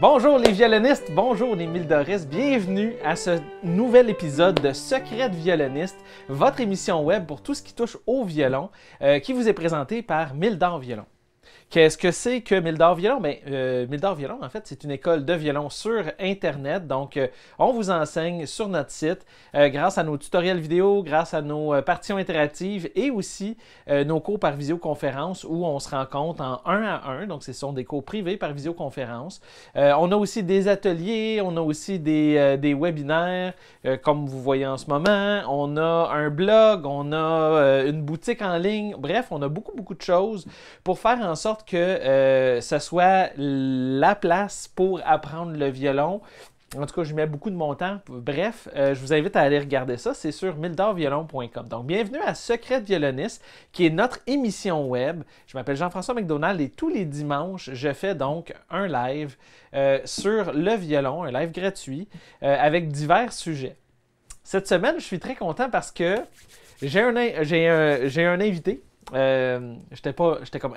Bonjour les violonistes, bonjour les Mildoristes, bienvenue à ce nouvel épisode de Secrets de violoniste, votre émission web pour tout ce qui touche au violon, qui vous est présenté par Mildor Violon. Qu'est-ce que c'est que Mildor Violon? Mildor Violon, en fait, c'est une école de violon sur Internet. Donc, on vous enseigne sur notre site grâce à nos tutoriels vidéo, grâce à nos partitions interactives et aussi nos cours par visioconférence où on se rencontre en 1 à 1. Donc, ce sont des cours privés par visioconférence. On a aussi des ateliers, on a aussi des webinaires, comme vous voyez en ce moment. On a un blog, on a une boutique en ligne. Bref, on a beaucoup de choses pour faire en sorte que ce soit la place pour apprendre le violon. En tout cas, je mets beaucoup de mon temps. Bref, je vous invite à aller regarder ça. C'est sur mildorviolon.com. Donc, bienvenue à Secrets de violoniste, qui est notre émission web. Je m'appelle Jean-François McDonald et tous les dimanches, je fais donc un live sur le violon, un live gratuit, avec divers sujets. Cette semaine, je suis très content parce que j'ai un invité. J'étais comme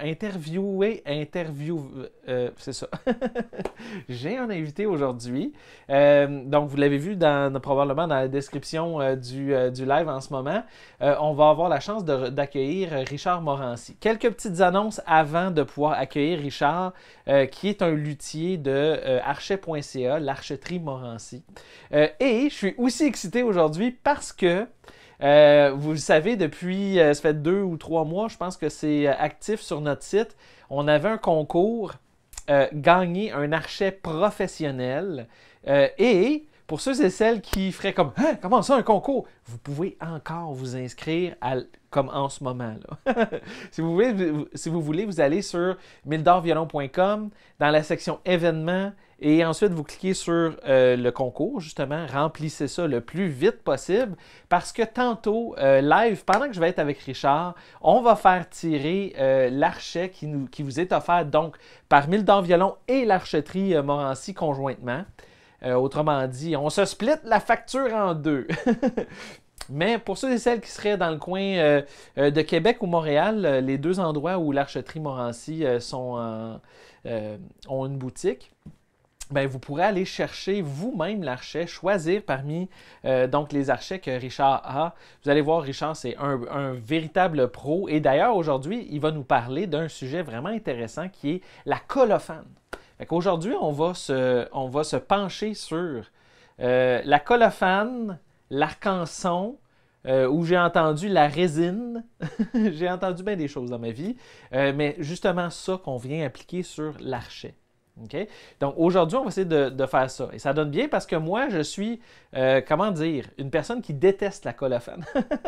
c'est ça. J'ai un invité aujourd'hui. Donc, vous l'avez vu probablement dans la description du live en ce moment. On va avoir la chance d'accueillir Richard Morancy. Quelques petites annonces avant de pouvoir accueillir Richard, qui est un luthier de archet.ca, l'archeterie Morancy. Et je suis aussi excité aujourd'hui parce que vous le savez, depuis, ça fait 2 ou 3 mois, je pense que c'est actif sur notre site. On avait un concours, gagner un archet professionnel. Et pour ceux et celles qui feraient comme « Hein, comment ça, un concours? » Vous pouvez encore vous inscrire comme en ce moment. Là. Si vous voulez, vous allez sur mildorviolon.com dans la section événements et ensuite vous cliquez sur le concours, justement, remplissez ça le plus vite possible parce que tantôt, live, pendant que je vais être avec Richard, on va faire tirer l'archet qui vous est offert donc par Mildor Violon et l'archeterie Morancy conjointement. Autrement dit, on se split la facture en 2. Mais pour ceux et celles qui seraient dans le coin de Québec ou Montréal, les 2 endroits où l'archeterie Morancy ont une boutique, ben, vous pourrez aller chercher vous-même l'archet, choisir parmi donc les archets que Richard a. Vous allez voir, Richard, c'est un véritable pro. Et d'ailleurs, aujourd'hui, il va nous parler d'un sujet vraiment intéressant qui est la colophane. Aujourd'hui, on va se pencher sur la colophane, l'arc-en-son, où j'ai entendu la résine. J'ai entendu bien des choses dans ma vie, mais justement ça qu'on vient appliquer sur l'archet. Okay? Donc aujourd'hui, on va essayer de faire ça. Et ça donne bien parce que moi, je suis, une personne qui déteste la colophane.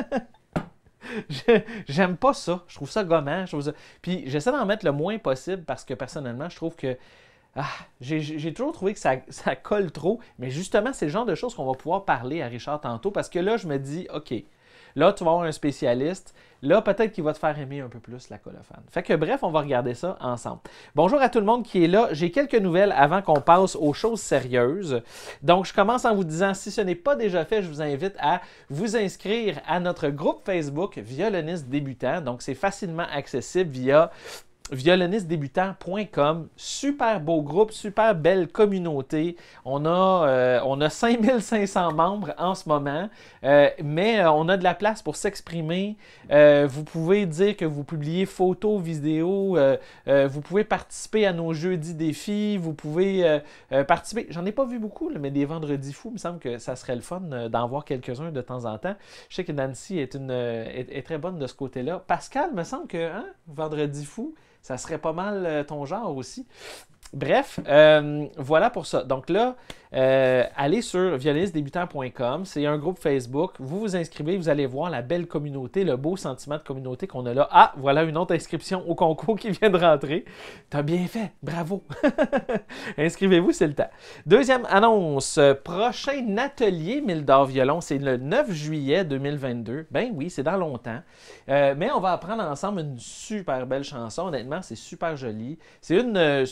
J'aime pas ça. Je trouve ça gommant. Puis j'essaie d'en mettre le moins possible parce que personnellement, je trouve que j'ai toujours trouvé que ça colle trop, mais justement, c'est le genre de choses qu'on va pouvoir parler à Richard tantôt, parce que là, je me dis, OK, là, tu vas avoir un spécialiste, là, peut-être qu'il va te faire aimer un peu plus la colophane. Fait que bref, on va regarder ça ensemble. Bonjour à tout le monde qui est là. J'ai quelques nouvelles avant qu'on passe aux choses sérieuses. Donc, je commence en vous disant, si ce n'est pas déjà fait, je vous invite à vous inscrire à notre groupe Facebook Violoniste débutant. Donc, c'est facilement accessible via violonistedébutant.com. Super beau groupe, super belle communauté. On a 5500 membres en ce moment, mais on a de la place pour s'exprimer. Vous pouvez dire que vous publiez photos, vidéos, vous pouvez participer à nos jeudis défis, vous pouvez participer. J'en ai pas vu beaucoup, mais des vendredis fous, il me semble que ça serait le fun d'en voir quelques-uns de temps en temps. Je sais que Nancy est très bonne de ce côté-là. Pascal, me semble que vendredi fou, ça serait pas mal ton genre aussi. Bref, voilà pour ça. Donc là, allez sur violonistedébutant.com, c'est un groupe Facebook. Vous vous inscrivez, vous allez voir la belle communauté, le beau sentiment de communauté qu'on a là. Ah, voilà une autre inscription au concours qui vient de rentrer. T'as bien fait, bravo! Inscrivez-vous, c'est le temps. Deuxième annonce, prochain atelier Mildor Violon, c'est le 9 juillet 2022. Ben oui, c'est dans longtemps. Mais on va apprendre ensemble une super belle chanson. Honnêtement, c'est super joli. C'est une de mes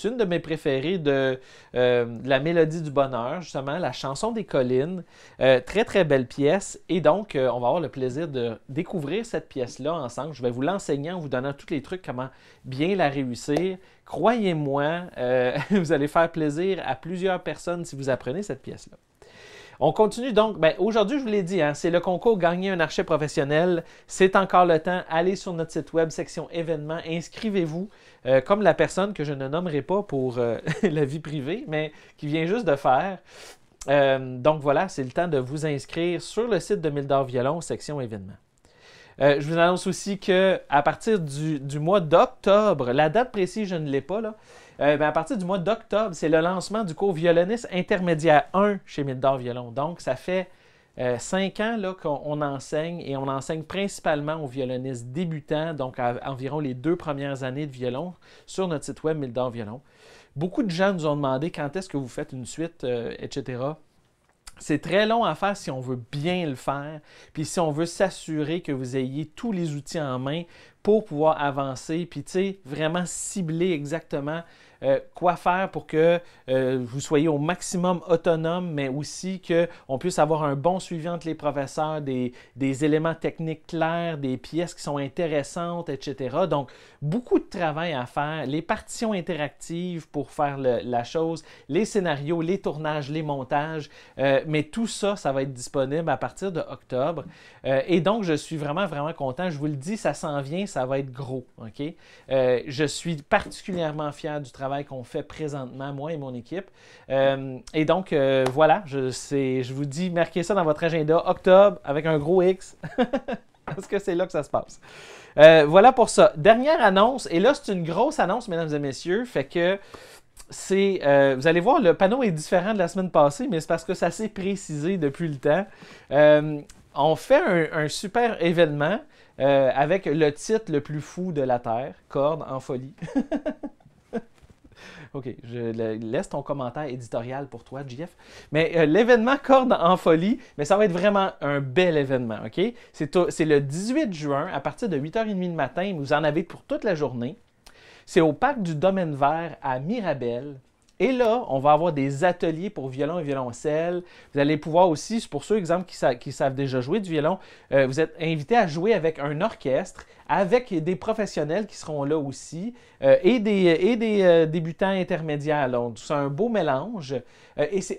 préférés de la Mélodie du bonheur, justement, la chanson des collines. Très, très belle pièce. Et donc, on va avoir le plaisir de découvrir cette pièce-là ensemble. Je vais vous l'enseigner en vous donnant tous les trucs, comment bien la réussir. Croyez-moi, vous allez faire plaisir à plusieurs personnes si vous apprenez cette pièce-là. On continue donc. Aujourd'hui, je vous l'ai dit, hein, c'est le concours Gagner un archet professionnel. C'est encore le temps. Allez sur notre site web, section événements. Inscrivez-vous, comme la personne que je ne nommerai pas pour la vie privée, mais qui vient juste de faire. Donc voilà, c'est le temps de vous inscrire sur le site de Mille d'Or Violon, section événements. Je vous annonce aussi qu'à partir du mois d'octobre, la date précise, je ne l'ai pas, là, à partir du mois d'octobre, c'est le lancement du cours violoniste intermédiaire 1 chez Mille d'Or Violon. Donc, ça fait 5 ans là, qu'on enseigne et on enseigne principalement aux violonistes débutants, donc à environ les 2 premières années de violon sur notre site web Mille d'Or Violon. Beaucoup de gens nous ont demandé quand est-ce que vous faites une suite, etc. C'est très long à faire si on veut bien le faire, puis si on veut s'assurer que vous ayez tous les outils en main pour pouvoir avancer, puis tu sais, vraiment cibler exactement quoi faire pour que vous soyez au maximum autonome, mais aussi qu'on puisse avoir un bon suivi entre les professeurs, des éléments techniques clairs, des pièces qui sont intéressantes, etc. Donc, beaucoup de travail à faire, les partitions interactives pour faire la chose, les scénarios, les tournages, les montages, mais tout ça, ça va être disponible à partir de octobre. Et donc, je suis vraiment, vraiment content. Je vous le dis, ça s'en vient, ça va être gros. OK? Je suis particulièrement fier du travail qu'on fait présentement, moi et mon équipe. Et donc, voilà, je vous dis, marquez ça dans votre agenda, octobre, avec un gros X, parce que c'est là que ça se passe. Voilà pour ça. Dernière annonce, et là, c'est une grosse annonce, mesdames et messieurs, fait que vous allez voir, le panneau est différent de la semaine passée, mais c'est parce que ça s'est précisé depuis le temps. On fait un super événement avec le titre le plus fou de la Terre, Cordes en folie. OK, je laisse ton commentaire éditorial pour toi, JF. Mais l'événement Cordes en folie, mais ça va être vraiment un bel événement, OK? C'est le 18 juin, à partir de 8h30 le matin. Vous en avez pour toute la journée. C'est au parc du Domaine Vert à Mirabel. Et là, on va avoir des ateliers pour violon et violoncelle. Vous allez pouvoir aussi, pour ceux, exemple, qui savent déjà jouer du violon, vous êtes invités à jouer avec un orchestre, avec des professionnels qui seront là aussi, et des débutants intermédiaires. Donc, c'est un beau mélange. Et c'est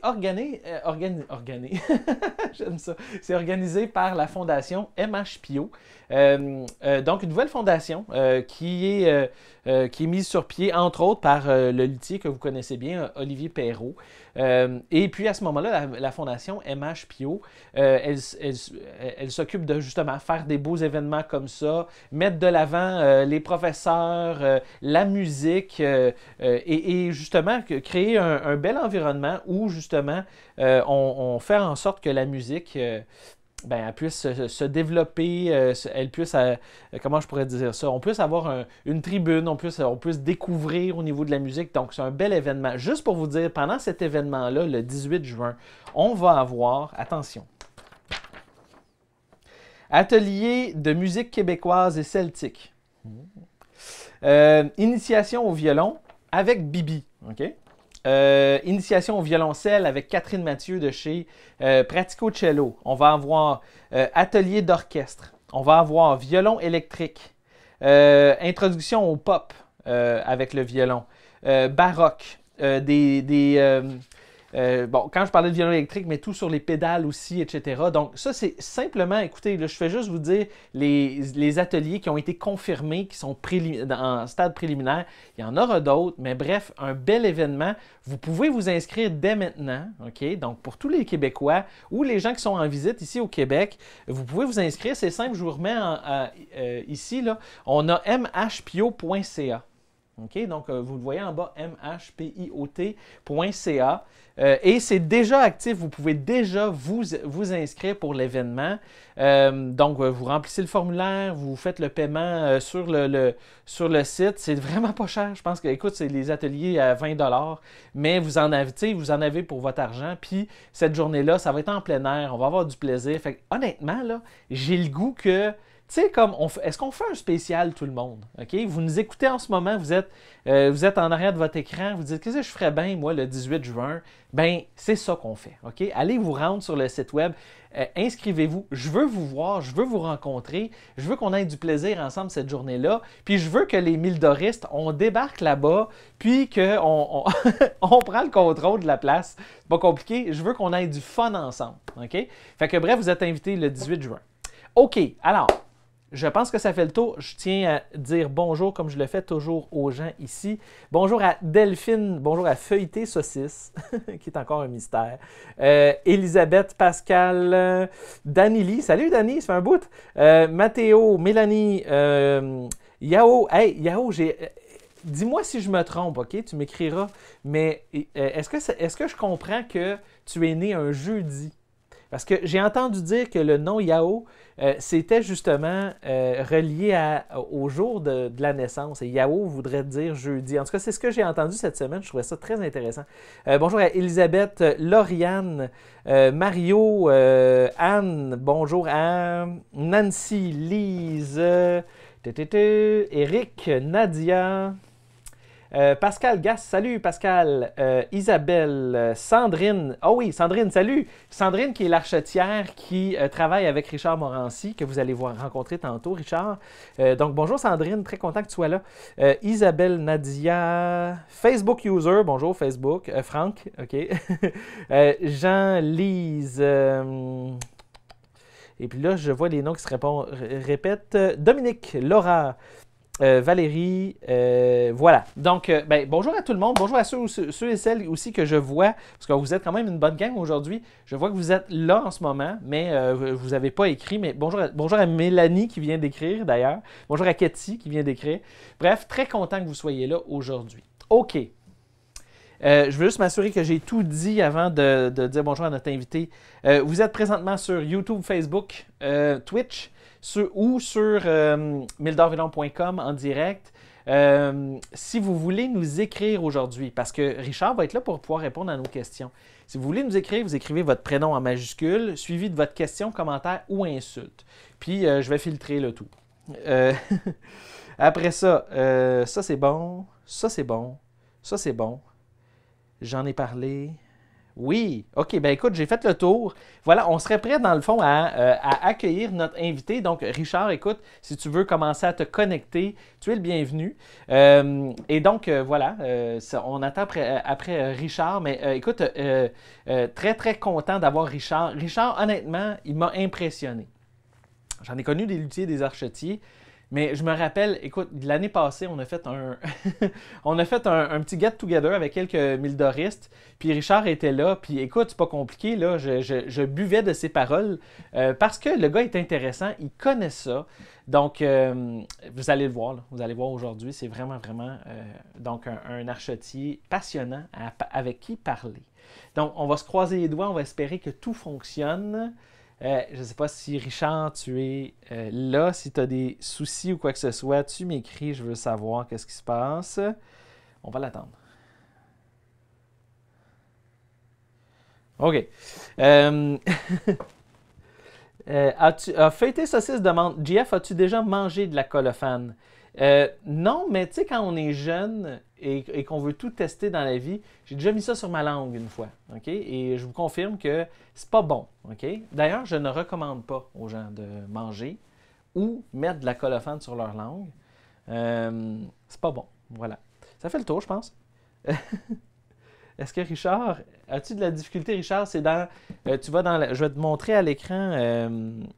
j'aime ça. C'est organisé par la fondation MH Pio. Donc, une nouvelle fondation qui est mise sur pied, entre autres, par le luthier que vous connaissez bien, Olivier Perrault. Et puis, à ce moment-là, la fondation MH Pio, elle s'occupe de, justement, faire des beaux événements comme ça, mettre de l'avant les professeurs, la musique, et justement, créer un bel environnement où, justement, on fait en sorte que la musique... elle puisse se développer, elle puisse, comment je pourrais dire ça, on puisse avoir une tribune, on puisse découvrir au niveau de la musique. Donc, c'est un bel événement. Juste pour vous dire, pendant cet événement-là, le 18 juin, on va avoir, attention, atelier de musique québécoise et celtique. Initiation au violon avec Bibi, OK? Initiation au violoncelle avec Catherine Mathieu de chez Pratico Cello. On va avoir atelier d'orchestre. On va avoir violon électrique. Introduction au pop avec le violon. Baroque. Quand je parlais de violon électrique, mais tout sur les pédales aussi, etc. Donc, ça, c'est simplement, écoutez, là, je fais juste vous dire les ateliers qui ont été confirmés, qui sont en stade préliminaire. Il y en aura d'autres, mais bref, un bel événement. Vous pouvez vous inscrire dès maintenant, OK? Donc, pour tous les Québécois ou les gens qui sont en visite ici au Québec, vous pouvez vous inscrire. C'est simple, je vous remets ici, là. On a mhpio.ca. OK? Donc, vous le voyez en bas, mhpiot.ca. Et c'est déjà actif. Vous pouvez déjà vous inscrire pour l'événement. Donc, vous remplissez le formulaire, vous faites le paiement sur le site. C'est vraiment pas cher. Je pense que, écoute, c'est les ateliers à 20 $, mais vous en avez pour votre argent. Puis, cette journée-là, ça va être en plein air. On va avoir du plaisir. Fait que, honnêtement, là, j'ai le goût que tu sais, comme, est-ce qu'on fait un spécial tout le monde? OK? Vous nous écoutez en ce moment, vous êtes en arrière de votre écran, vous dites, qu'est-ce que je ferais bien, moi, le 18 juin? Ben, c'est ça qu'on fait. OK? Allez vous rendre sur le site web, inscrivez-vous. Je veux vous voir, je veux vous rencontrer, je veux qu'on ait du plaisir ensemble cette journée-là, puis je veux que les mildoristes, on débarque là-bas, puis qu'on on prend le contrôle de la place. C'est pas compliqué, je veux qu'on ait du fun ensemble. OK? Fait que bref, vous êtes invités le 18 juin. OK, alors, je pense que ça fait le tour. Je tiens à dire bonjour comme je le fais toujours aux gens ici. Bonjour à Delphine, bonjour à Feuilleté Saucisse, qui est encore un mystère. Elisabeth, Pascal, Danily, salut Dani, ça fait un bout. Mathéo, Mélanie, Yao, hey Yao, dis-moi si je me trompe, OK? Tu m'écriras. Mais est-ce que je comprends que tu es né un jeudi? Parce que j'ai entendu dire que le nom Yao, c'était justement relié au jour de la naissance. Et Yao voudrait dire jeudi. En tout cas, c'est ce que j'ai entendu cette semaine. Je trouvais ça très intéressant. Bonjour à Elisabeth, Lauriane, Mario, Anne. Bonjour à Nancy, Lise, Eric, Nadia. Pascal Gass, salut Pascal. Isabelle, Sandrine. Oh oui, Sandrine, salut. Sandrine qui est l'archetière qui travaille avec Richard Morancy, que vous allez rencontrer tantôt, Richard. Donc bonjour Sandrine, très content que tu sois là. Isabelle, Nadia, Facebook user, bonjour Facebook. Franck, ok. Jean-Lise. Et puis là, je vois les noms qui se répètent. Dominique, Laura. Valérie, voilà. Donc, bonjour à tout le monde. Bonjour à ceux et celles aussi que je vois, parce que vous êtes quand même une bonne gang aujourd'hui. Je vois que vous êtes là en ce moment, mais vous n'avez pas écrit. Mais bonjour à Mélanie qui vient d'écrire d'ailleurs. Bonjour à Katy qui vient d'écrire. Bref, très content que vous soyez là aujourd'hui. OK. Je veux juste m'assurer que j'ai tout dit avant de dire bonjour à notre invité. Vous êtes présentement sur YouTube, Facebook, Twitch, ou sur mildorvillon.com en direct. Si vous voulez nous écrire aujourd'hui, parce que Richard va être là pour pouvoir répondre à nos questions. Si vous voulez nous écrire, vous écrivez votre prénom en majuscule, suivi de votre question, commentaire ou insulte. Puis, je vais filtrer le tout. Après ça, ça c'est bon, ça c'est bon, ça c'est bon. J'en ai parlé. Oui, OK, ben écoute, j'ai fait le tour. Voilà, on serait prêt dans le fond à accueillir notre invité. Donc, Richard, écoute, si tu veux commencer à te connecter, tu es le bienvenu. Et donc, voilà, on attend après Richard. Mais écoute, très, très content d'avoir Richard. Richard, honnêtement, il m'a impressionné. J'en ai connu des luthiers, des archetiers. Mais je me rappelle, écoute, l'année passée, on a fait un petit get-together avec quelques mildoristes. Puis Richard était là. Puis écoute, c'est pas compliqué, là. Je buvais de ses paroles parce que le gars est intéressant. Il connaît ça. Donc, vous allez le voir, là. Vous allez voir aujourd'hui. C'est vraiment, vraiment donc un archetier passionnant avec qui parler. Donc, on va se croiser les doigts. On va espérer que tout fonctionne. Je ne sais pas si Richard, tu es là. Si tu as des soucis ou quoi que ce soit, tu m'écris. Je veux savoir qu'est-ce qui se passe. On va l'attendre. OK. Feuilleté Saucisse demande, JF, as-tu déjà mangé de la colophane? Non, mais tu sais, quand on est jeune et qu'on veut tout tester dans la vie, j'ai déjà mis ça sur ma langue une fois, OK? Et je vous confirme que c'est pas bon, OK? D'ailleurs, je ne recommande pas aux gens de manger ou mettre de la colophane sur leur langue. C'est pas bon, voilà. Ça fait le tour, je pense. Est-ce que Richard, as-tu de la difficulté, Richard? C'est dans, tu vas dans, je vais te montrer à l'écran.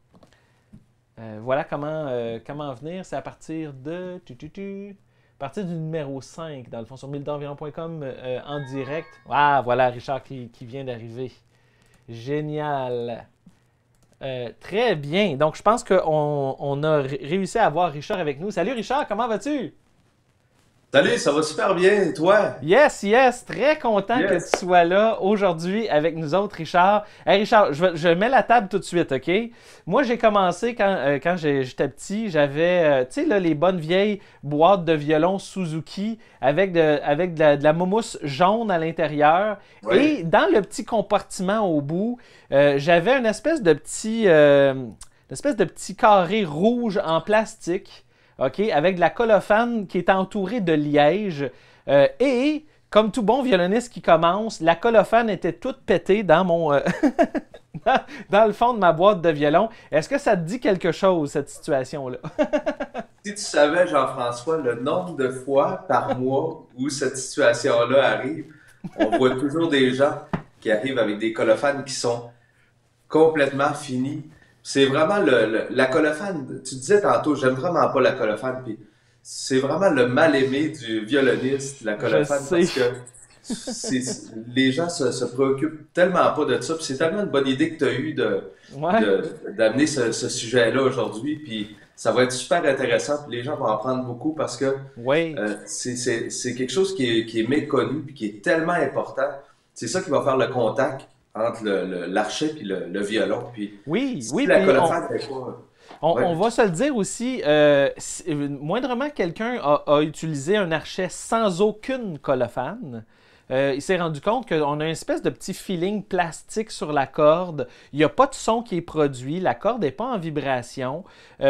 Voilà comment venir. C'est à partir de à partir du numéro 5, dans le fond, sur mildorvillon.com en direct. Ah, voilà, Richard qui vient d'arriver. Génial. Très bien. Donc, je pense qu'on a réussi à avoir Richard avec nous. Salut Richard, comment vas-tu? Salut, ça va super bien, et toi? Yes, yes, très content que tu sois là aujourd'hui avec nous autres, Richard. Hey Richard, je mets la table tout de suite, OK? Moi, j'ai commencé quand j'étais petit, j'avais, tu sais, là, les bonnes vieilles boîtes de violon Suzuki avec de la mousse jaune à l'intérieur. Oui. Et dans le petit compartiment au bout, j'avais une espèce de petit... une espèce de petit carré rouge en plastique, OK, avec de la colophane qui est entourée de liège. Et, comme tout bon violoniste qui commence, la colophane était toute pétée dans mon... dans le fond de ma boîte de violon. Est-ce que ça te dit quelque chose, cette situation-là? Si tu savais, Jean-François, le nombre de fois par mois où cette situation-là arrive, on voit toujours des gens qui arrivent avec des colophanes qui sont complètement finis. C'est vraiment la colophane. Tu disais tantôt, j'aime vraiment pas la colophane, puis c'est vraiment le mal-aimé du violoniste, la Je colophane, sais. parce que les gens se préoccupent tellement pas de ça, puis c'est tellement une bonne idée que tu as eue Ouais. d'amener ce sujet-là aujourd'hui, puis ça va être super intéressant, puis les gens vont en prendre beaucoup parce que Oui. c'est quelque chose qui est méconnu, puis qui est tellement important. C'est ça qui va faire le contact entre l'archet puis le violon. Puis Oui, si oui, la puis colophane fait pas. Ouais. on va se le dire aussi, moindrement quelqu'un a utilisé un archet sans aucune colophane, il s'est rendu compte qu'on a une espèce de petit feeling plastique sur la corde. Il n'y a pas de son qui est produit. La corde n'est pas en vibration,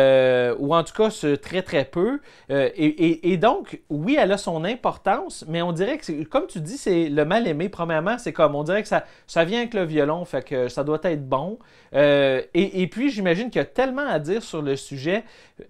ou en tout cas très très peu. Et donc, oui, elle a son importance, mais on dirait que, comme tu dis, c'est le mal aimé. Premièrement, c'est comme, on dirait que ça vient avec le violon, fait que ça doit être bon. Et puis, j'imagine qu'il y a tellement à dire sur le sujet.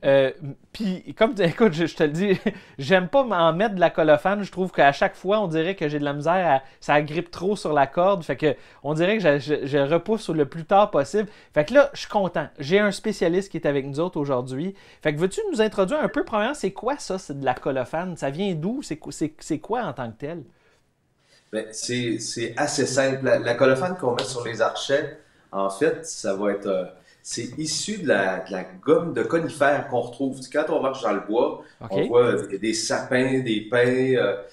Puis, comme écoute, je te le dis, j'aime pas m'en mettre de la colophane. Je trouve qu'à chaque fois, on dirait que j'ai de la misère ça agrippe trop sur la corde. Fait que on dirait que je repousse le plus tard possible. Fait que là, je suis content. J'ai un spécialiste qui est avec nous autres aujourd'hui. Fait que veux-tu nous introduire un peu, premièrement, c'est quoi ça, c'est de la colophane? Ça vient d'où? C'est quoi en tant que tel? Ben, c'est assez simple. La colophane qu'on met sur les archets, en fait, ça va être, c'est issu de la gomme de conifères qu'on retrouve. Quand on marche dans le bois, on OK? voit des sapins, des pins,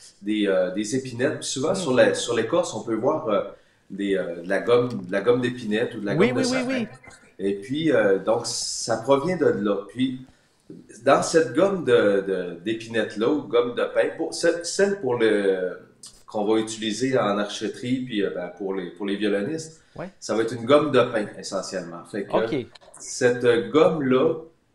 des épinettes. Puis souvent, Hmm. sur l'écorce, on peut voir de la gomme d'épinette ou de la Oui, gomme de oui, oui, sapin. oui. Et puis, donc, ça provient de là. Puis, dans cette gomme d'épinettes-là, ou gomme de pin, celle qu'on va utiliser en archetterie, puis ben, pour les violonistes, Ouais. ça va être une gomme de pin, essentiellement. Fait que OK. cette gomme-là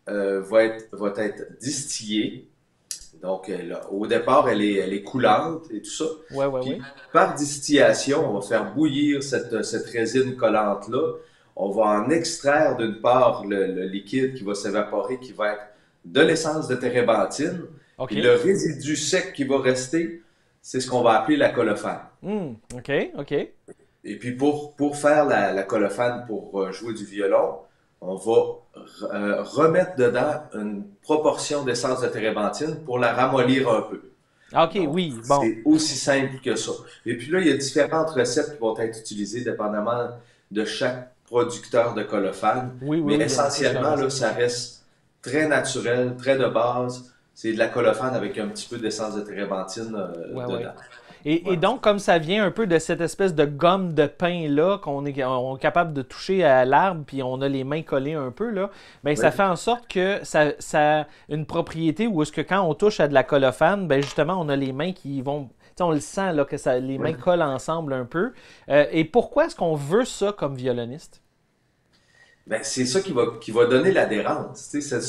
va être distillée. Donc, au départ, elle est coulante et tout ça. Ouais, ouais, Puis, ouais. par distillation, on va faire bouillir cette résine collante-là. On va en extraire d'une part le liquide qui va s'évaporer, qui va être de l'essence de térébenthine. Puis OK. le résidu sec qui va rester, c'est ce qu'on va appeler la colophane. OK, OK. Et puis pour faire la colophane, pour jouer du violon, on va remettre dedans une proportion d'essence de térébenthine pour la ramollir un peu. OK, Donc, oui, bon. c'est aussi simple que ça. Et puis là, il y a différentes recettes qui vont être utilisées dépendamment de chaque producteur de colophane. Oui, oui, Mais oui, il y a beaucoup de essentiellement, là, recettes. ça reste très naturel, très de base. C'est de la colophane avec un petit peu d'essence de térébenthine Ouais, ouais. dedans. Et Ouais. donc, comme ça vient un peu de cette espèce de gomme de pain-là, on est capable de toucher à l'arbre, puis on a les mains collées un peu, là, ben, ça Oui. fait en sorte que ça a une propriété où est-ce que quand on touche à de la colophane, ben, justement, on a les mains qui vont... Tu sais, on le sent, là, que les mains collent ensemble un peu. Et pourquoi est-ce qu'on veut ça comme violoniste? Ben, c'est ça qui va donner l'adhérence. Tu sais,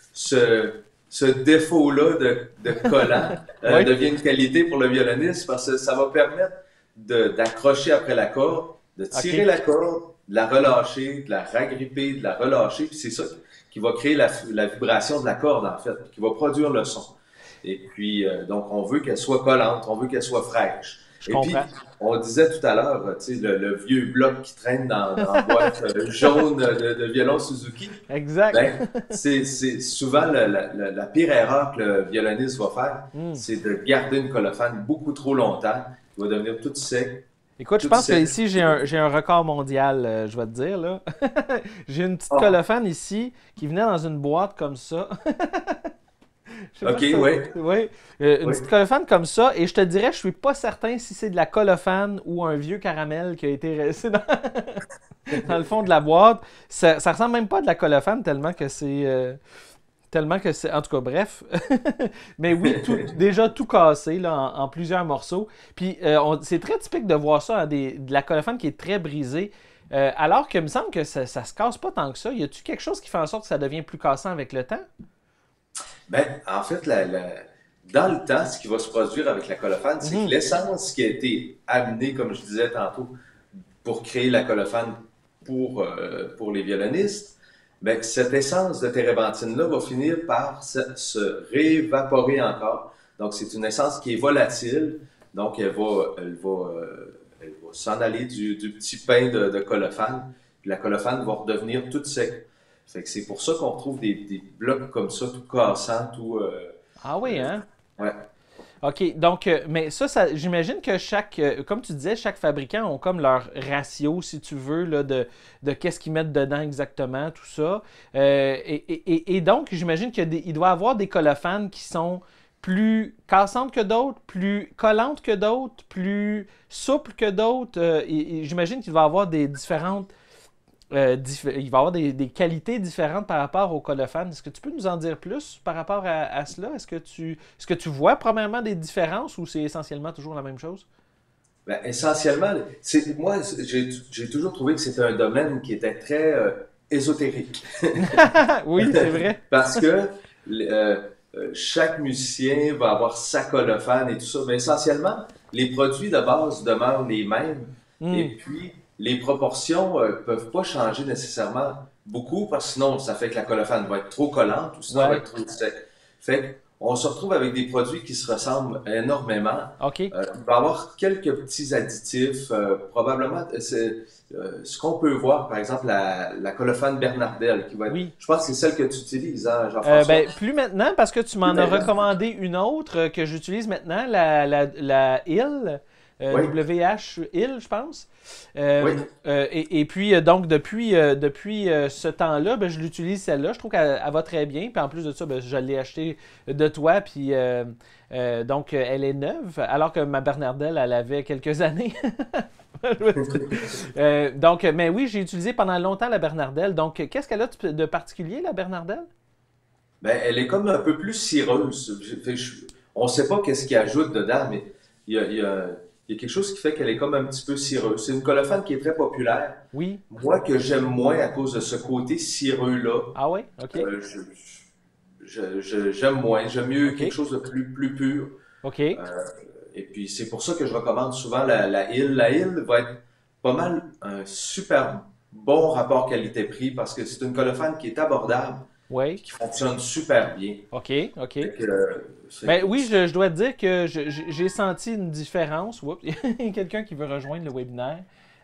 ce défaut-là de collant Oui. devient une qualité pour le violoniste parce que ça va permettre d'accrocher après la corde, de tirer OK. la corde, de la relâcher, de la ragripper, de la relâcher, puis c'est ça qui va créer la vibration de la corde, en fait, qui va produire le son. Et puis, donc, on veut qu'elle soit collante, on veut qu'elle soit fraîche. Je Et puis, comprends. on disait tout à l'heure, tu sais, le vieux bloc qui traîne dans la boîte jaune de violon Suzuki, Exact. ben, c'est souvent la pire erreur que le violoniste va faire, Hmm. c'est de garder une colophane beaucoup trop longtemps. Il va devenir toute sec, Écoute, je toute pense que sec. ici, j'ai un record mondial, je vais te dire, là. J'ai une petite Ah, colophane ici qui venait dans une boîte comme ça. Je sais pas ok, si ça... oui, Oui, une oui. petite colophane comme ça, et je te dirais, je suis pas certain si c'est de la colophane ou un vieux caramel qui a été resté dans le fond de la boîte. Ça ressemble même pas à de la colophane tellement que c'est... tellement que c'est... En tout cas, bref. Mais oui, déjà tout cassé là, en plusieurs morceaux. Puis c'est très typique de voir ça, hein, de la colophane qui est très brisée. Alors que il me semble que ça se casse pas tant que ça. Y a-tu quelque chose qui fait en sorte que ça devient plus cassant avec le temps? Ben, en fait, dans le temps, ce qui va se produire avec la colophane, c'est que Mhm. l'essence qui a été amenée, comme je disais tantôt, pour créer la colophane pour les violonistes, ben, cette essence de térébenthine-là va finir par se réévaporer encore. Donc, c'est une essence qui est volatile. Donc, elle va s'en aller du petit pain de colophane. Puis la colophane va redevenir toute sec. Fait que c'est pour ça qu'on retrouve des blocs comme ça, tout cassants, tout... Ah oui, euh, hein? ouais. OK, donc, mais j'imagine que comme tu disais, chaque fabricant ont comme leur ratio, si tu veux, là, de qu'est-ce qu'ils mettent dedans exactement, tout ça. Et donc, j'imagine qu'il doit y avoir des colophanes qui sont plus cassantes que d'autres, plus collantes que d'autres, plus souples que d'autres. Et j'imagine qu'il va y avoir des différentes il va y avoir des qualités différentes par rapport au colophane. Est-ce que tu peux nous en dire plus par rapport à cela? Est-ce que tu vois premièrement des différences ou c'est essentiellement toujours la même chose? Ben, essentiellement, moi, j'ai toujours trouvé que c'était un domaine qui était très ésotérique. Oui, c'est vrai. Parce que chaque musicien va avoir sa colophane et tout ça. Mais essentiellement, les produits de base demeurent les mêmes. Et Hmm. puis, les proportions peuvent pas changer nécessairement beaucoup parce que sinon, ça fait que la colophane va être trop collante ou sinon elle va Ouais. être trop sec. Fait qu'on se retrouve avec des produits qui se ressemblent énormément. OK. Il va y avoir quelques petits additifs, probablement. Ce qu'on peut voir, par exemple, la colophane Bernardel, qui va être, Oui. je pense que c'est celle que tu utilises, hein, Jean-François. Ben, plus maintenant, parce que tu Plus m'en as maintenant. recommandé une autre que j'utilise maintenant, la Hill, Oui, WH Hill, je pense. oui. Et puis, donc, depuis ce temps-là, ben, je l'utilise celle-là. Je trouve qu'elle va très bien. Puis en plus de ça, ben, je l'ai achetée de toi. Puis, donc, elle est neuve, alors que ma Bernardelle, elle avait quelques années. Donc, mais oui, j'ai utilisé pendant longtemps la Bernardelle. Donc, qu'est-ce qu'elle a de particulier, la Bernardelle? Ben, elle est comme un peu plus cireuse. On ne sait pas qu'est-ce qu'il ajoute dedans, mais il y a, il y a- il y a quelque chose qui fait qu'elle est comme un petit peu cireuse. C'est une colophane qui est très populaire. Oui. Moi, que j'aime moins à cause de ce côté cireux-là. Ah ouais? OK. Euh, j'aime moins. J'aime mieux quelque OK. chose de plus pur. OK. Euh, et puis, c'est pour ça que je recommande souvent la Hill. La Hill va être pas mal un super bon rapport qualité-prix parce que c'est une colophane qui est abordable Oui. puis qui fonctionne super bien. OK. OK. Fait que, Ben oui, je dois te dire que j'ai senti une différence. Oups, il y a quelqu'un qui veut rejoindre le webinaire.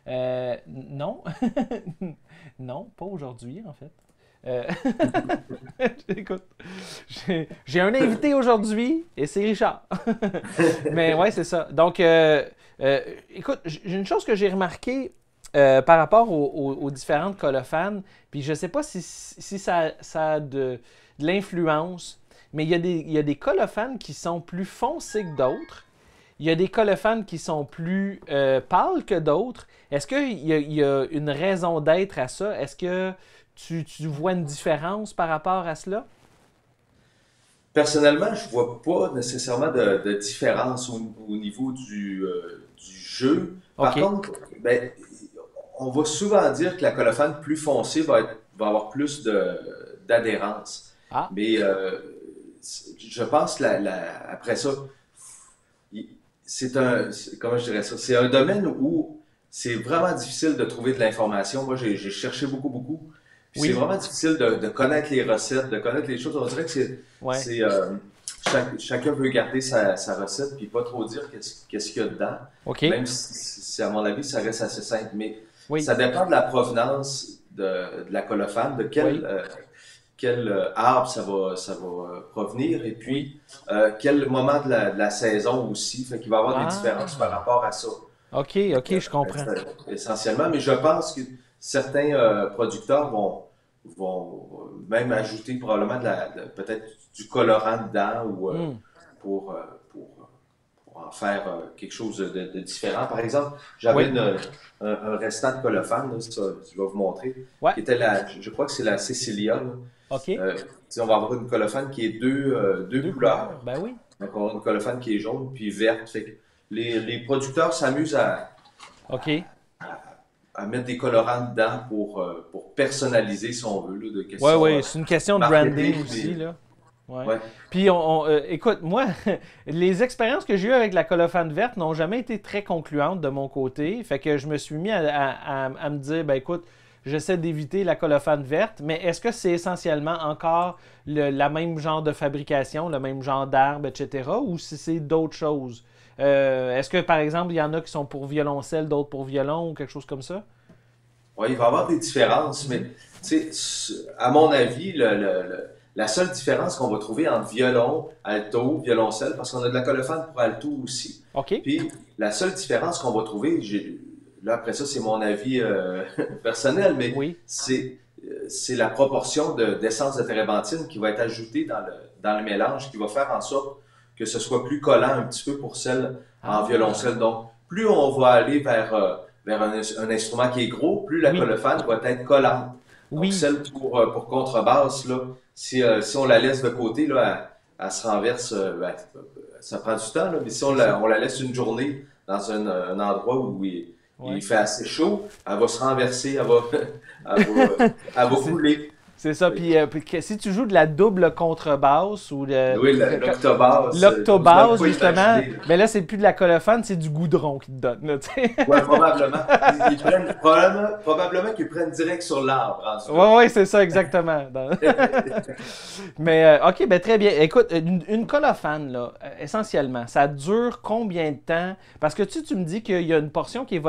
Non. Non, pas aujourd'hui, en fait. Euh, Écoute, j'ai un invité aujourd'hui et c'est Richard. Mais ouais, c'est ça. Donc, écoute, j'ai une chose que j'ai remarqué par rapport aux différentes colophanes, puis je sais pas si ça a de l'influence, mais il y a des colophanes qui sont plus foncés que d'autres. Il y a des colophanes qui sont plus pâles que d'autres. Est-ce qu'il y a une raison d'être à ça? Est-ce que tu vois une différence par rapport à cela? personnellement, je vois pas nécessairement de différence au niveau du jeu. Par OK. contre, ben, on va souvent dire que la colophane plus foncée va avoir plus d'adhérence. Ah, Mais je pense que après ça, il- comment je dirais ça? C'est un domaine où c'est vraiment difficile de trouver de l'information. Moi, j'ai cherché beaucoup. Puis c'est oui. vraiment difficile de connaître les recettes, de connaître les choses. On dirait que Ouais. c'est chacun veut garder sa recette puis pas trop dire qu'est-ce qu'il y a dedans. OK. Même si, à mon avis, ça reste assez simple. Mais Oui. ça dépend de la provenance de la colophane, de Oui. quel arbre ça va provenir, et Oui. puis quel moment de la saison aussi. Fait qu'il va y avoir des différences par Ah. rapport à ça, OK, OK, je comprends. essentiellement. Mais je pense que certains producteurs vont même ajouter probablement peut-être du colorant dedans ou Hmm. pour, euh, pour, pour en faire quelque chose de différent. Par exemple, j'avais Oui. un restant de colophane, là, ça, je vais vous montrer, Ouais. qui était je crois que c'est la Cecilia. Là. OK. Tu sais, on va avoir une colophane qui est deux Deux couleurs. couleurs. Ben oui. Donc, on va avoir une colophane qui est jaune puis verte. Fait que les producteurs s'amusent OK. à mettre des colorants dedans pour personnaliser, si on veut, là, de Ouais, questions ouais, c'est une question de marketing. branding aussi, là. Ouais. Ouais. Puis, écoute, moi, les expériences que j'ai eues avec la colophane verte n'ont jamais été très concluantes de mon côté. Fait que je me suis mis à me dire, ben écoute, j'essaie d'éviter la colophane verte, mais est-ce que c'est essentiellement encore la même genre de fabrication, le même genre d'arbre, etc., ou si c'est d'autres choses? Est-ce que, par exemple, il y en a qui sont pour violoncelle, d'autres pour violon, ou quelque chose comme ça? Ouais, il va y avoir des différences, mais tu sais, à mon avis, la seule différence qu'on va trouver entre violon, alto, violoncelle, parce qu'on a de la colophane pour alto aussi. OK. Puis la seule différence qu'on va trouver, là après ça c'est mon avis personnel, mais Oui. c'est la proportion d'essence de térébenthine qui va être ajoutée dans le mélange, qui va faire en sorte que ce soit plus collant un petit peu pour celle en Ah, violoncelle. Donc, plus on va aller vers un instrument qui est gros, plus la oui. colophane va être collante. Donc, Oui. celle pour contrebasse, là, si on la laisse de côté, là, elle se renverse, ben, ça prend du temps, là, mais si C'est ça. on la laisse une journée dans un endroit où il Ouais. fait assez chaud, elle va se renverser, elle va C'est couler. c'est ça. Puis si tu joues de la double contrebasse ou Oui, l'octobasse, je même l'octobasse, pas justement, imaginer, là. mais là, c'est plus de la colophane, c'est du goudron qui te donne, là, tu sais. Ouais, probablement. Probablement qu'ils prennent direct sur l'arbre, ensuite. Ouais, ouais, c'est ça, exactement. Mais, OK, ben très bien. Écoute, une colophane, là, essentiellement, ça dure combien de temps? Parce que tu me dis qu'il y a une portion qui est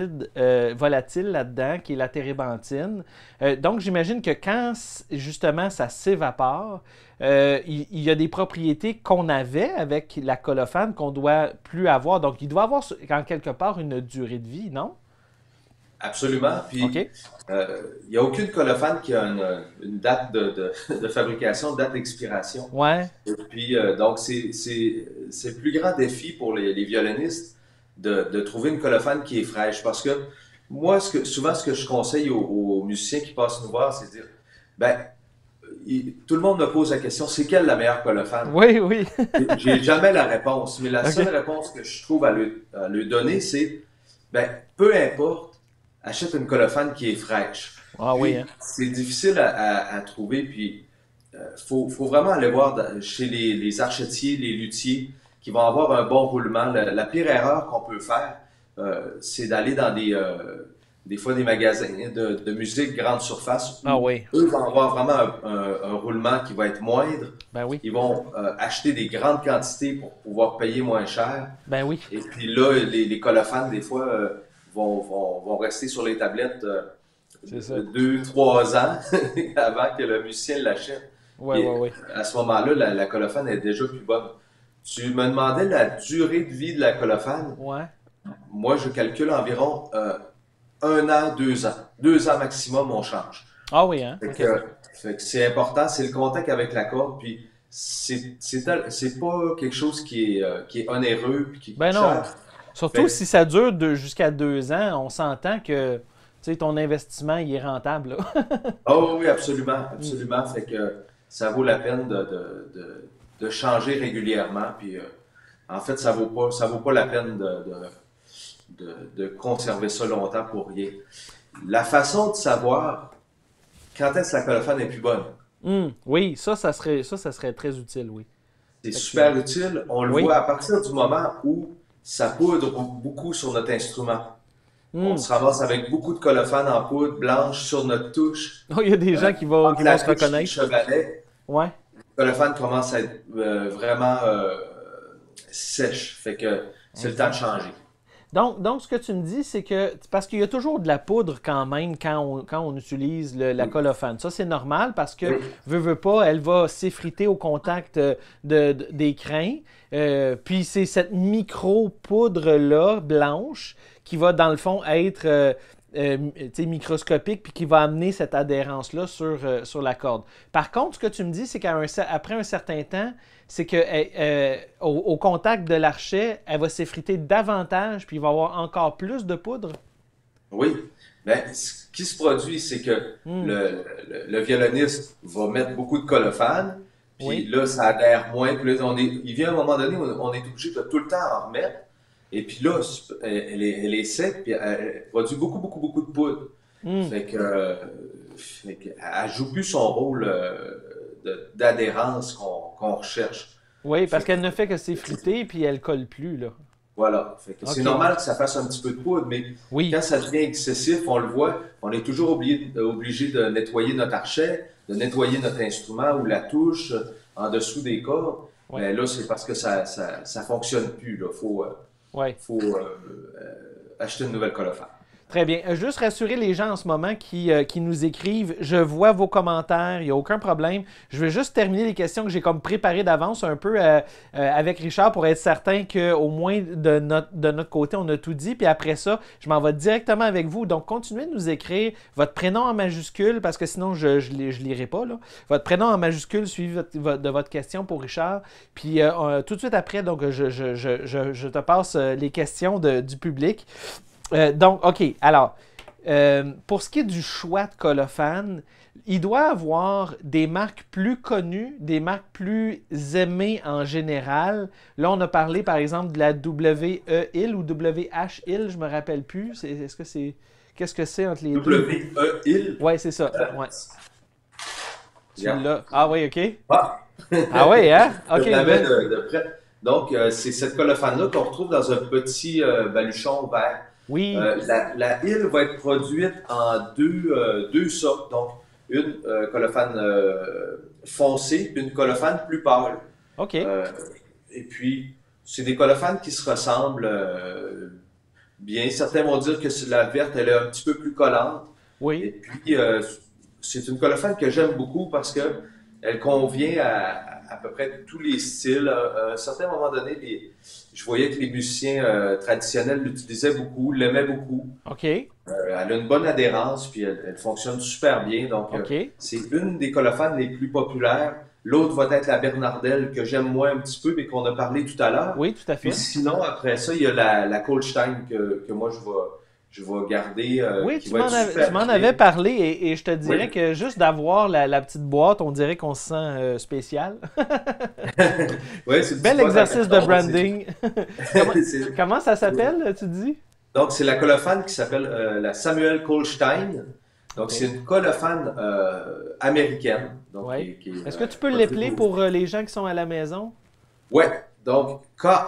volatile là-dedans, qui est la térébenthine. Donc, j'imagine que quand, justement, ça s'évapore, il y a des propriétés qu'on avait avec la colophane qu'on doit plus avoir. Donc, il doit avoir, en quelque part, une durée de vie, non? Absolument. Puis, OK? il n'y a aucune colophane qui a une date de fabrication, une date d'expiration. Ouais. Et puis, donc, c'est le plus grand défi pour les violonistes de trouver une colophane qui est fraîche. Parce que moi, souvent, ce que je conseille aux musiciens qui passent nous voir, c'est de dire, ben, tout le monde me pose la question, c'est quelle la meilleure colophane? Oui, oui. J'ai jamais la réponse, mais la seule OK. réponse que je trouve à lui donner, c'est, ben, peu importe, achète une colophane qui est fraîche. Ah oui, Puis, hein? c'est difficile à trouver, puis faut vraiment aller voir chez les archetiers, les luthiers, qui vont avoir un bon roulement. La pire erreur qu'on peut faire, c'est d'aller dans des fois des magasins de musique grande surface Ah où oui. eux vont avoir vraiment un roulement qui va être moindre. Ben oui. Ils vont acheter des grandes quantités pour pouvoir payer moins cher. Ben oui. Et puis là, les colophanes, des fois, vont rester sur les tablettes C'est ça. 2, 3 ans avant que le musicien l'achète. Ouais, Puis ouais, ouais. à ce moment-là, la colophane est déjà plus bonne. Tu me demandais la durée de vie de la colophane. Ouais. Moi, je calcule environ 1 an, 2 ans. 2 ans maximum, on change. Ah oui, hein? Fait OK. que, fait que c'est important, c'est le contact avec la corde, puis c'est pas quelque chose qui est onéreux puis qui Ben coûte non. cher. Surtout Fait si ça dure jusqu'à 2 ans, on s'entend que tu sais, ton investissement il est rentable, là. oh oui, absolument, Mm. absolument. Fait que ça vaut la peine de changer régulièrement. Puis en fait, ça vaut pas la peine de conserver ça longtemps pour rien. La façon de savoir quand est-ce que la colophane est plus bonne, Oui, ça serait très utile, oui. c'est Effectivement. super utile. On le Oui. voit à partir du moment où ça poudre beaucoup sur notre instrument. On Mm. se ramasse avec beaucoup de colophane en poudre blanche sur notre touche. Oh, il y a des gens qui Entre vont la se touche et le reconnaître. chevalet, Ouais. le colophane commence à être vraiment sèche. Fait que c'est le temps de Exact. changer. Donc, ce que tu me dis, c'est que, parce qu'il y a toujours de la poudre quand même quand on utilise la Oui. colophane. Ça, c'est normal parce que, Oui. veut pas, elle va s'effriter au contact des crins. Puis c'est cette micro-poudre-là, blanche, qui va, dans le fond, être tu sais, microscopique, puis qui va amener cette adhérence-là sur la corde. Par contre, ce que tu me dis, c'est qu'après un certain temps, c'est que au contact de l'archet, elle va s'effriter davantage, puis il va y avoir encore plus de poudre. Oui. Ben, ce qui se produit, c'est que Hmm. le violoniste va mettre beaucoup de colophane, puis Oui. là, ça adhère moins. Puis là, il vient un moment donné où on est obligé de tout le temps en remettre. Et puis là, elle est sec, puis elle produit beaucoup, beaucoup, beaucoup de poudre. Hmm. Elle joue plus son rôle d'adhérence qu'on recherche. Oui, parce Fait que, qu'elle ne fait que s'effriter, puis elle colle plus, là. voilà. C'est OK. normal que ça fasse un petit peu de poudre, mais Oui. quand ça devient excessif, on le voit, on est toujours obligé de nettoyer notre archet, de nettoyer notre instrument ou la touche en dessous des cordes. Oui. Mais là, c'est parce que ça fonctionne plus. Il Oui. faut acheter une nouvelle colophane. Très bien. Juste rassurer les gens en ce moment qui nous écrivent. Je vois vos commentaires, il n'y a aucun problème. Je vais juste terminer les questions que j'ai comme préparées d'avance un peu avec Richard pour être certain qu'au moins de notre côté, on a tout dit. Puis après ça, je m'en vais directement avec vous. Donc, continuez de nous écrire votre prénom en majuscule parce que sinon, je ne lirai pas. Là. Votre prénom en majuscule suivi de votre question pour Richard. Puis tout de suite après, donc, je te passe les questions du public. Donc, OK. Alors, pour ce qui est du choix de colophane, il doit avoir des marques plus connues, des marques plus aimées en général. Là, on a parlé, par exemple, de la W-E-IL ou W-H-IL, je me rappelle plus. Est-ce que c'est... Qu'est-ce que c'est entre les deux? W-E-IL. Ouais, c'est ça. Ouais. Tu Yeah. l'as. Ah oui, OK. Ah, Ah oui, hein? OK. je l'avais Ben, de près. Donc, c'est cette colophane-là qu'on retrouve dans un petit baluchon vert. oui. La île va être produite en deux sortes. Donc, une colophane foncée, puis une colophane plus pâle. OK. Euh, et puis, c'est des colophanes qui se ressemblent bien. Certains vont dire que la verte, elle est un petit peu plus collante. Et Oui. puis, c'est une colophane que j'aime beaucoup parce que elle convient à peu près tous les styles. À un certain moment donné, je voyais que les musiciens traditionnels l'utilisaient beaucoup, l'aimaient beaucoup. OK. Elle a une bonne adhérence, puis elle fonctionne super bien. Donc, OK. c'est une des colophanes les plus populaires. L'autre va être la Bernardelle, que j'aime moins un petit peu, mais qu'on a parlé tout à l'heure. Oui, tout à Puis fait. sinon, après ça, il y a la Coldstein que moi, je vais garder, Oui, qui tu va être m'en super avais bien. parlé et je te Oui. dirais que juste d'avoir la petite boîte, on dirait qu'on se sent spécial. Oui, c'est une petite Bel boîte en exercice de carton. branding. comment, C'est- comment ça s'appelle, tu dis? Donc, c'est la colophane qui s'appelle la Samuel Coldstein. Donc, c'est OK. une colophane américaine. Donc, Oui. qui est Est-ce que tu peux produite l'épeler pour les gens qui sont à la maison? Ouais, donc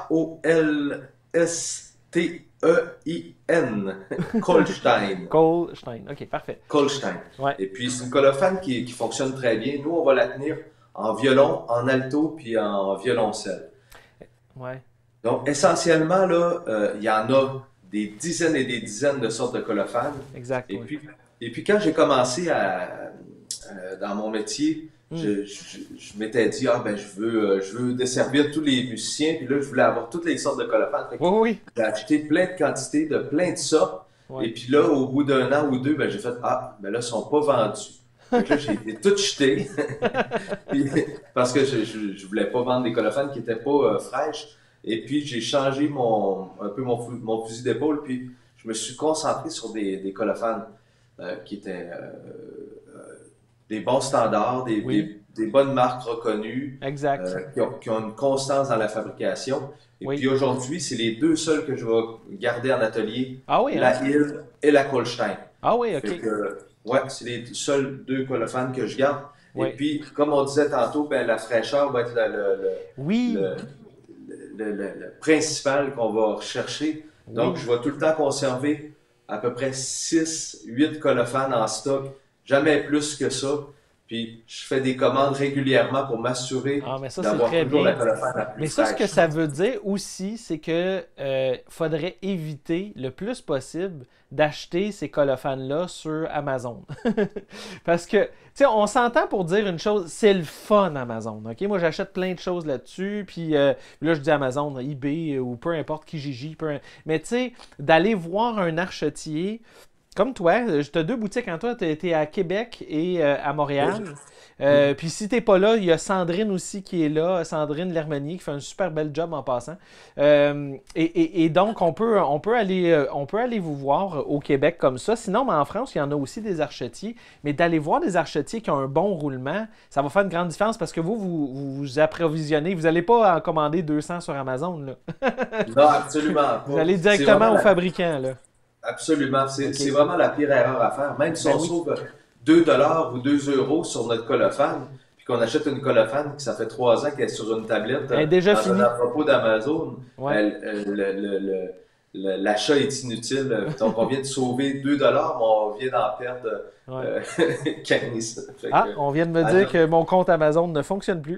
Kolstein. Kolstein. Goldstein. OK, parfait. Kolstein. Ouais. Et puis, c'est une colophane qui fonctionne très bien. Nous, on va la tenir en violon, en alto, puis en violoncelle. Ouais. Donc, essentiellement, là, il y en a des dizaines et des dizaines de sortes de colophanes. Exact, Et oui. puis, et puis quand j'ai commencé dans mon métier, Hmm. je m'étais dit, ah ben je veux desservir tous les musiciens, puis là je voulais avoir toutes les sortes de colophanes. Fait que Oui, oui, j'ai acheté plein de quantités de plein de sortes. oui. Et puis là, au bout d'un an ou deux, ben j'ai fait, ah, ben là, ils sont pas vendus. Fait que là, j'ai été tout jeté. Puis, parce que je voulais pas vendre des colophanes qui étaient pas fraîches. Et puis j'ai changé un peu mon fusil d'épaule, puis je me suis concentré sur des colophanes qui étaient des bons standards, Oui, des bonnes marques reconnues, exact. qui ont une constance dans la fabrication. Et Oui. puis aujourd'hui, c'est les deux seuls que je vais garder en atelier, Ah oui, hein? la Hill et la Kolstein. Ah oui, Fait OK. que, ouais, c'est les seuls deux colophanes que je garde. Et Oui. puis, comme on disait tantôt, ben, la fraîcheur va être Oui, le, le principal qu'on va rechercher. Donc, oui. je vais tout le temps conserver à peu près 6, 8 colophanes en stock, jamais plus que ça. Puis, je fais des commandes régulièrement pour m'assurer Ah, mais ça, c'est d'avoir très toujours la bien. colophane la plus Mais ça, ce que fraîche. ça veut dire aussi, c'est que faudrait éviter le plus possible d'acheter ces colophanes-là sur Amazon. Parce que, tu sais, on s'entend pour dire une chose, c'est le fun Amazon. OK? Moi, j'achète plein de choses là-dessus, puis là, je dis Amazon, eBay ou peu importe Kijiji. Mais tu sais, d'aller voir un archetier comme toi, tu as deux boutiques en toi. Tu es à Québec et à Oui. Montréal. Mm. Puis si t'es pas là, il y a Sandrine aussi qui est là, Sandrine Lermenier, qui fait un super bel job en passant. Et donc, on peut aller vous voir au Québec comme ça. Sinon, mais en France, il y en a aussi des archetiers. Mais d'aller voir des archetiers qui ont un bon roulement, ça va faire une grande différence parce que vous approvisionnez. Vous n'allez pas en commander 200 sur Amazon, là. Non, absolument Vous pas. allez C'est vraiment directement au fabricant, là. absolument, OK. c'est vraiment la pire erreur à faire. Même si Ben on oui. sauve 2 $ ou 2 € sur notre colophane, puis qu'on achète une colophane qui ça fait 3 ans qu'elle est sur une tablette Elle est déjà dans un finie. entrepôt d'Amazon, Ouais. l'achat est inutile. Donc on vient de sauver 2 $, mais on vient d'en perdre Ouais. euh, 15. Fait Ah, que, on vient de me ah non. dire que mon compte Amazon ne fonctionne plus.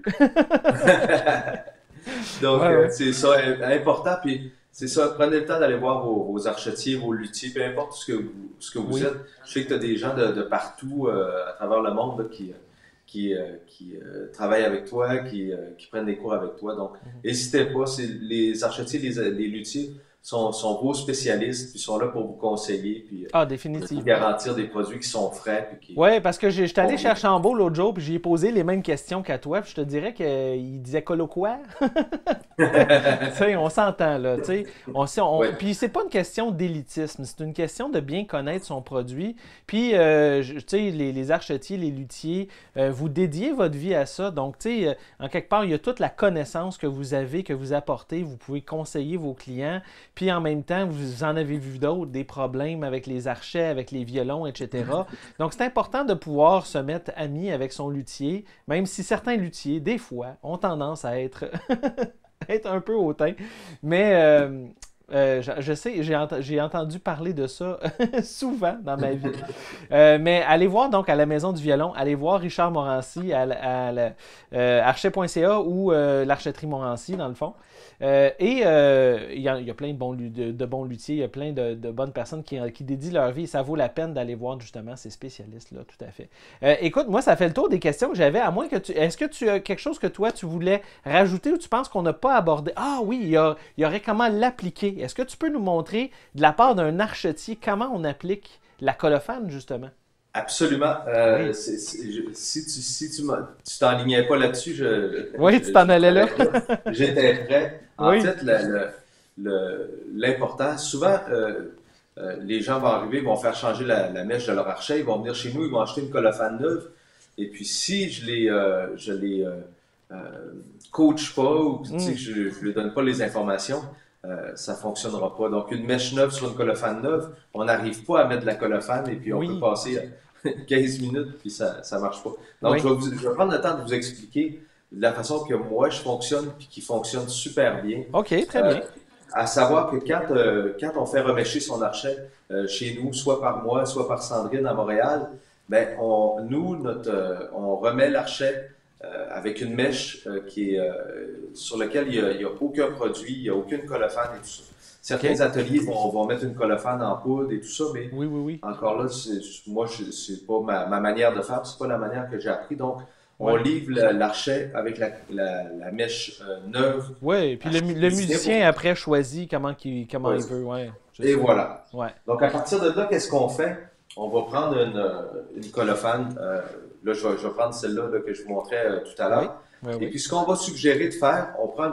Donc, Ouais, ouais. c'est ça, important. Puis, c'est ça, prenez le temps d'aller voir vos archetiers, vos luthiers, peu importe ce que vous Oui. êtes. Je sais que tu as des gens de partout à travers le monde là, qui travaillent avec toi, qui prennent des cours avec toi. Donc, n'hésitez pas. Les archetiers, les luthiers sont vos spécialistes, puis sont là pour vous conseiller, puis Ah, vous définitivement. garantir des produits qui sont frais, puis qui Ouais, parce que j'étais allé vont chez bien. Archambault l'autre jour, puis j'ai posé les mêmes questions qu'à toi, puis je te dirais qu'il disait colo quoi? Tu sais, on s'entend là, tu sais. Oui, Puis c'est pas une question d'élitisme, c'est une question de bien connaître son produit. Puis, tu sais, les archetiers, les luthiers, vous dédiez votre vie à ça. Donc, tu sais, en quelque part, il y a toute la connaissance que vous avez, que vous apportez. Vous pouvez conseiller vos clients. Puis, en même temps, vous en avez vu d'autres, des problèmes avec les archets, avec les violons, etc. Donc, c'est important de pouvoir se mettre ami avec son luthier, même si certains luthiers, des fois, ont tendance à être être un peu hautain. Mais je sais, j'ai entendu parler de ça souvent dans ma vie. Mais allez voir donc à la Maison du Violon, allez voir Richard Morancy archet.ca ou l'archeterie Morancy dans le fond. Il y a plein de bons luthiers, il y a plein de bonnes personnes qui dédient leur vie et ça vaut la peine d'aller voir justement ces spécialistes-là, tout à fait. Écoute, moi, ça fait le tour des questions que j'avais, à moins que tu... Est-ce que tu as quelque chose que toi, tu voulais rajouter ou tu penses qu'on n'a pas abordé? Ah oui, il y aurait comment l'appliquer. Est-ce que tu peux nous montrer, de la part d'un archetier, comment on applique la colophane, justement? absolument. Oui. Tu t'enlignais pas là-dessus, Oui, tu t'en je allais là. savais pas. J'étais prêt. En Oui. fait, l'important, souvent, les gens vont arriver, vont faire changer la mèche de leur archet, ils vont venir chez nous, ils vont acheter une colophane neuve. Et puis, si je les euh, coach pas ou tu sais, Hmm. je ne donne pas les informations, ça fonctionnera pas. Donc, une mèche neuve sur une colophane neuve, on n'arrive pas à mettre de la colophane et puis on peut Oui. passer 15 minutes puis ça marche pas. Donc, Oui. je vais prendre le temps de vous expliquer de la façon que moi je fonctionne puis qui fonctionne super bien. OK, très Euh, bien. à savoir que quand on fait remêcher son archet chez nous, soit par moi, soit par Sandrine à Montréal, ben on remet l'archet avec une mèche sur laquelle il y a aucun produit, il n'y a aucune colophane et tout ça. Certains OK. ateliers vont mettre une colophane en poudre et tout ça, mais Oui, oui, oui. encore là, c'est pas ma manière de faire, c'est pas la manière que j'ai appris. Donc, on Ouais. livre l'archet avec la mèche neuve Ouais, puis à chaque le cuisinier musicien après choisit comment il pour- veut, ouais, je Et sais. voilà. Ouais. Donc, à partir de là, qu'est-ce qu'on fait? On va prendre une colophane. Là, je vais prendre celle-là là, que je vous montrais tout à Oui. l'heure. Oui, Et oui. puis, ce qu'on va suggérer de faire, on prend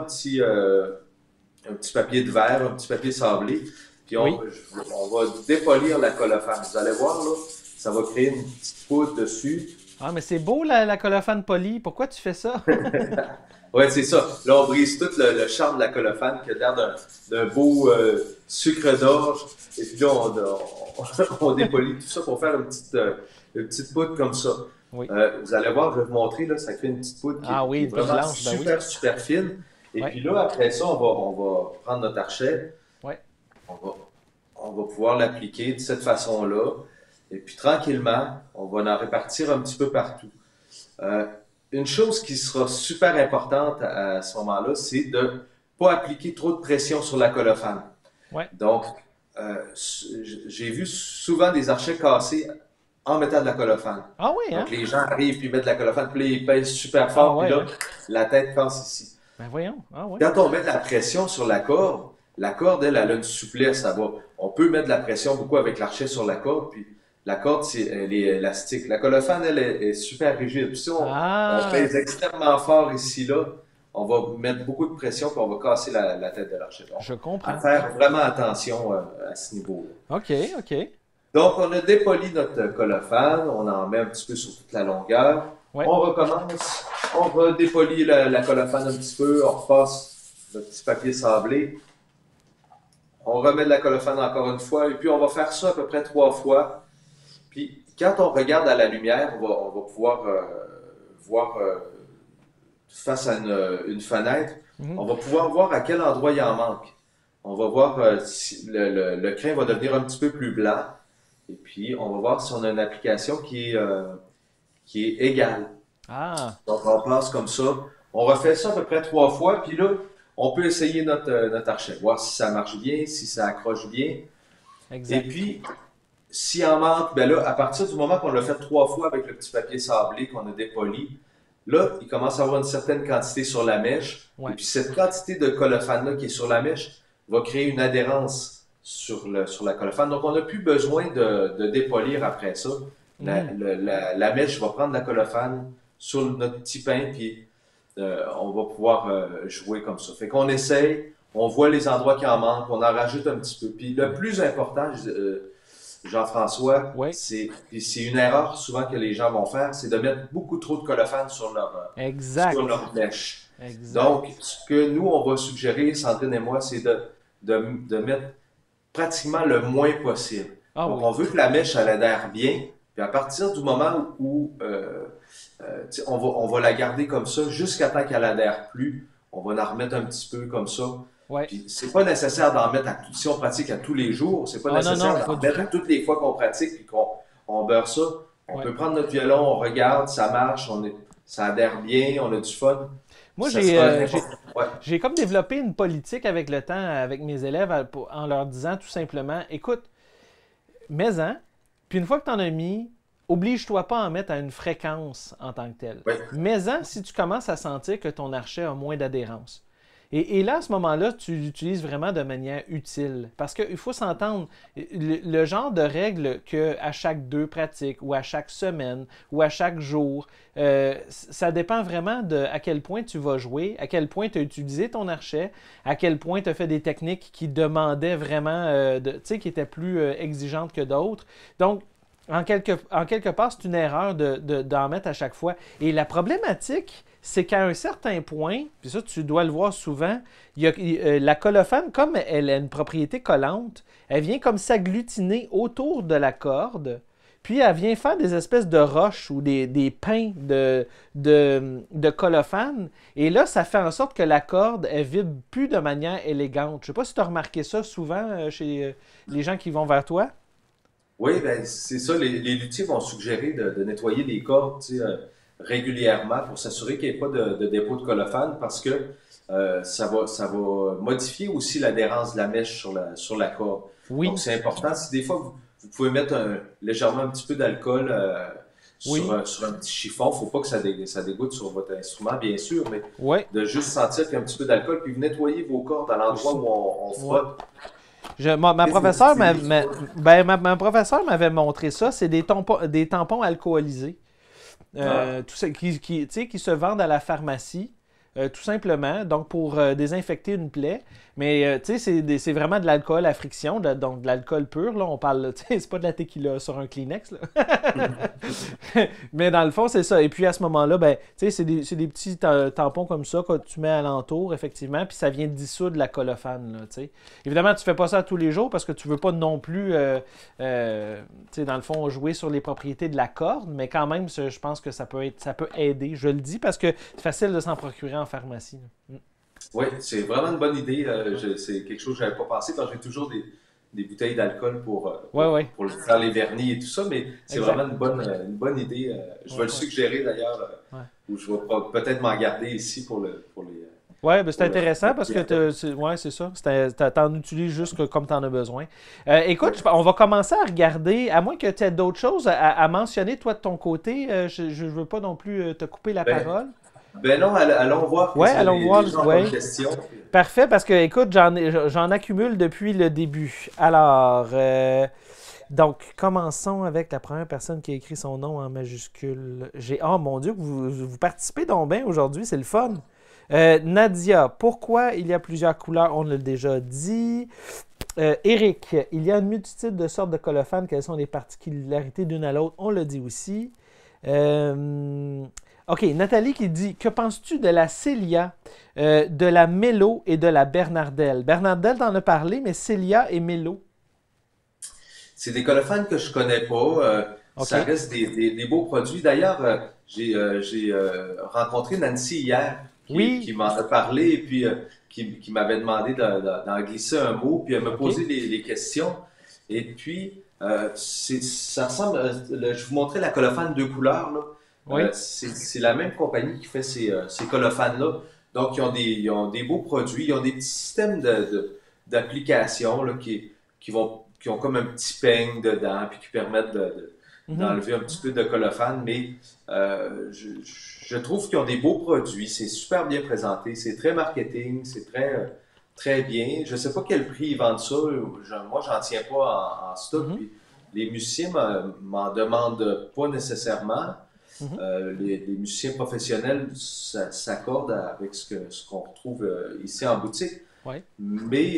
un petit papier de verre, un petit papier sablé, puis Oui. on va dépolir la colophane. Vous allez voir, là, ça va créer une petite poudre dessus. Ah, mais c'est beau la colophane polie. Pourquoi tu fais ça? Ouais, c'est ça. Là, on brise tout le charme de la colophane qui a l'air d'un beau sucre d'orge. Et puis là, on dépolie tout ça pour faire une petite poudre comme ça. Oui. Vous allez voir, je vais vous montrer, là, ça crée une petite poudre Ah oui, qui est une poudre vraiment blanche, ben oui. super, super fine. Et Ouais. puis là, après ça, on va prendre notre archet, Ouais. on va, on va pouvoir l'appliquer de cette façon-là. Et puis tranquillement, on va en répartir un petit peu partout. Euh, une chose qui sera super importante à ce moment-là, c'est de ne pas appliquer trop de pression sur la colophane. Ouais. Donc, j'ai vu souvent des archets cassés en mettant de la colophane. Ah oui, hein? Donc, les gens arrivent puis mettent de la colophane, puis là, ils pèsent super Ah fort, puis ouais, là, hein? la tête casse ici. Ben voyons. Ah ouais. Quand on met de la pression sur la corde, La corde, elle a une souplesse, on peut mettre de la pression beaucoup avec l'archet sur la corde, puis la corde, elle est élastique. La colophane, elle est super rigide. Puis si on Ah, pèse extrêmement fort ici, là, on va mettre beaucoup de pression, puis on va casser la tête de l'archet. Donc, je à comprends. faire vraiment attention à ce niveau-là. OK, OK. Donc, on a dépoli notre colophane, on en met un petit peu sur toute la longueur. Ouais, On recommence, on redépolit la colophane un petit peu, on repasse le petit papier sablé. On remet de la colophane encore une fois, et puis on va faire ça à peu près 3 fois. Puis quand on regarde à la lumière, on va pouvoir voir face à une fenêtre, mhm, on va pouvoir voir à quel endroit il en manque. On va voir si le crin va devenir un petit peu plus blanc, et puis on va voir si on a une application qui est égale. ah, Donc on passe comme ça. On refait ça à peu près 3 fois, puis là, on peut essayer notre archet, voir si ça marche bien, si ça accroche bien. Et exact. puis, s'il en manque, ben là, à partir du moment qu'on l'a fait 3 fois avec le petit papier sablé qu'on a dépoli, là, il commence à avoir une certaine quantité sur la mèche. Et Ouais. puis, cette quantité de colophane-là qui est sur la mèche va créer une adhérence sur la colophane. Donc, on n'a plus besoin de dépolir après ça. Mhm. La mèche va prendre la colophane sur notre petit pain, puis on va pouvoir jouer comme ça. Fait qu'on essaye, on voit les endroits qui en manquent, on en rajoute un petit peu. Puis le plus important, Jean-François, Ouais, puis c'est une erreur souvent que les gens vont faire, c'est de mettre beaucoup trop de colophane sur exact. leur mèche. Exact. Donc, ce que nous, on va suggérer, Sandrine et moi, c'est de mettre pratiquement le moins possible. Ah Donc, oui. on veut que la mèche, elle adhère bien. Puis à partir du moment où on va la garder comme ça jusqu'à temps qu'elle adhère plus, on va en remettre un petit peu comme ça. Ouais. Puis c'est pas nécessaire d'en mettre si on pratique à tous les jours, c'est pas Ah non, nécessaire non, pas d'en du mettre à tout. toutes les fois qu'on pratique puis qu'on beurre ça. On Ouais. peut prendre notre violon, on regarde, ça marche, ça adhère bien, on a du fun. Moi, Ça sera n'importe quoi. j'ai comme développé une politique avec le temps, avec mes élèves, en leur disant tout simplement, écoute, mets-en, puis une fois que tu en as mis, oblige-toi pas à en mettre à une fréquence en tant que telle. Ouais, Mets-en si tu commences à sentir que ton archet a moins d'adhérence. Et là, à ce moment-là, tu l'utilises vraiment de manière utile. Parce qu'il faut s'entendre, le genre de règle qu'à chaque 2 pratiques, ou à chaque semaine, ou à chaque jour, ça dépend vraiment de à quel point tu vas jouer, à quel point tu as utilisé ton archet, à quel point tu as fait des techniques qui demandaient vraiment, tu sais, qui étaient plus exigeantes que d'autres. Donc, en quelque part, c'est une erreur d'en mettre à chaque fois. Et la problématique, c'est qu'à un certain point, puis ça, tu dois le voir souvent, la colophane, comme elle a une propriété collante, elle vient comme s'agglutiner autour de la corde, puis elle vient faire des espèces de roches ou des pins de colophane. Et là, ça fait en sorte que la corde, elle vibre plus de manière élégante. Je sais pas si tu as remarqué ça souvent chez les gens qui vont vers toi. oui, ben c'est ça. Les luthiers vont suggérer de nettoyer les cordes, tu sais, régulièrement pour s'assurer qu'il n'y ait pas de dépôt de colophane parce que ça va modifier aussi l'adhérence de la mèche sur la corde. Donc, Oui, c'est important. Si des fois, vous pouvez mettre légèrement un petit peu d'alcool oui, sur un petit chiffon, faut pas que ça dégoûte sur votre instrument, bien sûr, mais oui, de juste sentir qu'il y a un petit peu d'alcool, puis vous nettoyez vos cordes à l'endroit aussi. où on Ouais. frotte. Ma Et professeure c'est des ma professeure m'avait montré ça. C'est des tampons alcoolisés. Ah, Tout ça, tu sais, qui se vendent à la pharmacie, tout simplement, donc pour désinfecter une plaie. Mais tu sais, c'est vraiment de l'alcool à friction, donc de l'alcool pur. Là, on parle, tu sais, c'est pas de la tequila sur un Kleenex. Là. Mais dans le fond, c'est ça. Et puis à ce moment-là, ben, tu sais, c'est des petits tampons comme ça que tu mets alentour, effectivement, puis ça vient dissoudre la colophane. Là, tu sais. Évidemment, tu fais pas ça tous les jours parce que tu veux pas non plus, tu sais, dans le fond, jouer sur les propriétés de la corde, mais quand même, je pense que ça peut aider. Je le dis parce que c'est facile de s'en procurer en pharmacie. Là. oui, c'est vraiment une bonne idée. C'est quelque chose que j'avais pas pensé parce que j'ai toujours des bouteilles d'alcool Ouais, ouais, pour faire les vernis et tout ça, mais c'est exact. vraiment une bonne idée. Je vais Ouais, le ouais, suggérer d'ailleurs, ouais. ou je vais peut-être m'en garder ici Ouais, ben c'est pour le intéressant parce que ouais, c'est ça. T'en utilises juste comme t'en as besoin. Écoute, on va commencer à regarder, à moins que tu aies d'autres choses à mentionner, toi, de ton côté. Je veux pas non plus te couper la Ben, parole. Ben non, allons voir Ouais, qu'est-ce que allons voir. les gens ont comme Ouais. question. Parfait, parce que, écoute, j'en accumule depuis le début. Alors, donc, commençons avec la première personne qui a écrit son nom en majuscule. Oh mon Dieu, vous participez donc bien aujourd'hui, c'est le fun. Nadia, pourquoi il y a plusieurs couleurs? On l'a déjà dit. Eric, il y a une multitude de sortes de colophanes. Quelles sont les particularités d'une à l'autre? On l'a dit aussi. OK, Nathalie qui dit, que penses-tu de la Célia, de la Mélo et de la Bernardelle? Bernardelle, t'en as parlé, mais Célia et Mélo. C'est des colophanes que je connais pas. OK. Ça reste des beaux produits. D'ailleurs, j'ai rencontré Nancy hier qui Oui. m'en a parlé et puis qui m'avait demandé d'en glisser un mot. Puis elle m'a OK. posé les questions. Et puis, ça ressemble. Je vous montrais la colophane deux couleurs, là. Oui. C'est la même compagnie qui fait ces colophanes-là. Donc, ils ont des beaux produits. Ils ont des petits systèmes d'application là, qui ont comme un petit peigne dedans, puis qui permettent Mhm. d'enlever un petit peu de colophane. Mais je trouve qu'ils ont des beaux produits. C'est super bien présenté. C'est très marketing. C'est très bien. Je sais pas quel prix ils vendent ça. Moi, j'en tiens pas en stock. Mhm. Puis les musiciens m'en demandent pas nécessairement. Mhm. Les musiciens professionnels s'accordent avec ce qu'on retrouve ici en boutique. Oui. Mais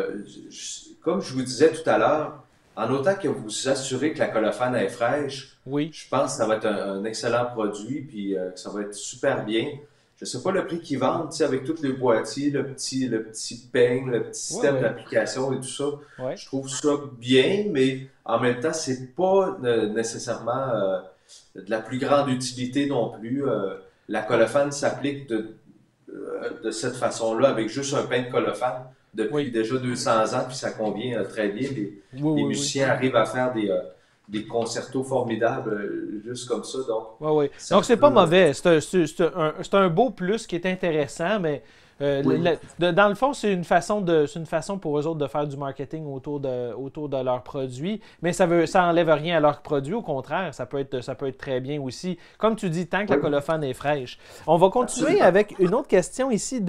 comme je vous disais tout à l'heure, en autant que vous vous assurez que la colophane est fraîche, Oui. je pense que ça va être un excellent produit puis que ça va être super bien. Je sais pas le prix qu'ils vendent, tu sais, avec tous les boîtiers, le petit peigne, le petit Oui, système oui. d'application et tout ça. Oui. Je trouve ça bien, mais en même temps, c'est pas nécessairement de la plus grande utilité non plus. La colophane s'applique de cette façon-là, avec juste un pain de colophane depuis Oui. déjà 200 ans, puis ça convient très bien. Oui, Les oui, oui. musiciens arrivent à faire des concertos formidables juste comme ça, donc Oui, oui. ça Donc, c'est pas peut... mauvais. C'est un beau plus qui est intéressant, mais oui, dans le fond, c'est une façon pour eux autres de faire du marketing autour de leurs produits, mais ça enlève rien à leurs produits. Au contraire, ça peut être très bien aussi. Comme tu dis, tant que la oui, colophane est fraîche. On va continuer absolument. avec une autre question ici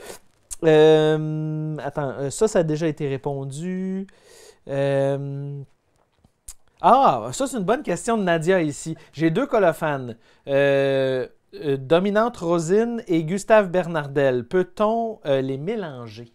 attends, ça a déjà été répondu. Euh, ça, c'est une bonne question de Nadia ici. J'ai deux colophanes. Dominante Rosine et Gustave Bernardel. Peut-on les mélanger?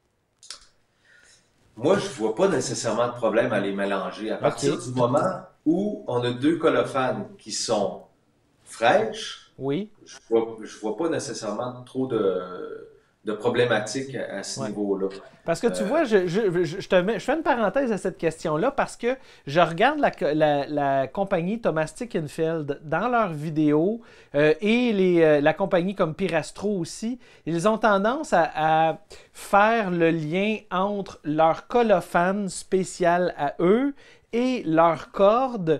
Moi, je vois pas nécessairement de problème à les mélanger. À partir OK. du moment où on a deux colophanes qui sont fraîches, Oui. je vois pas nécessairement trop de problématiques à ce Ouais. niveau-là. Parce que tu Euh, vois, je fais une parenthèse à cette question-là parce que je regarde la compagnie Thomas Stickenfeld dans leurs vidéos et la compagnie comme Pirastro aussi. Ils ont tendance à faire le lien entre leur colophane spécial à eux et leurs cordes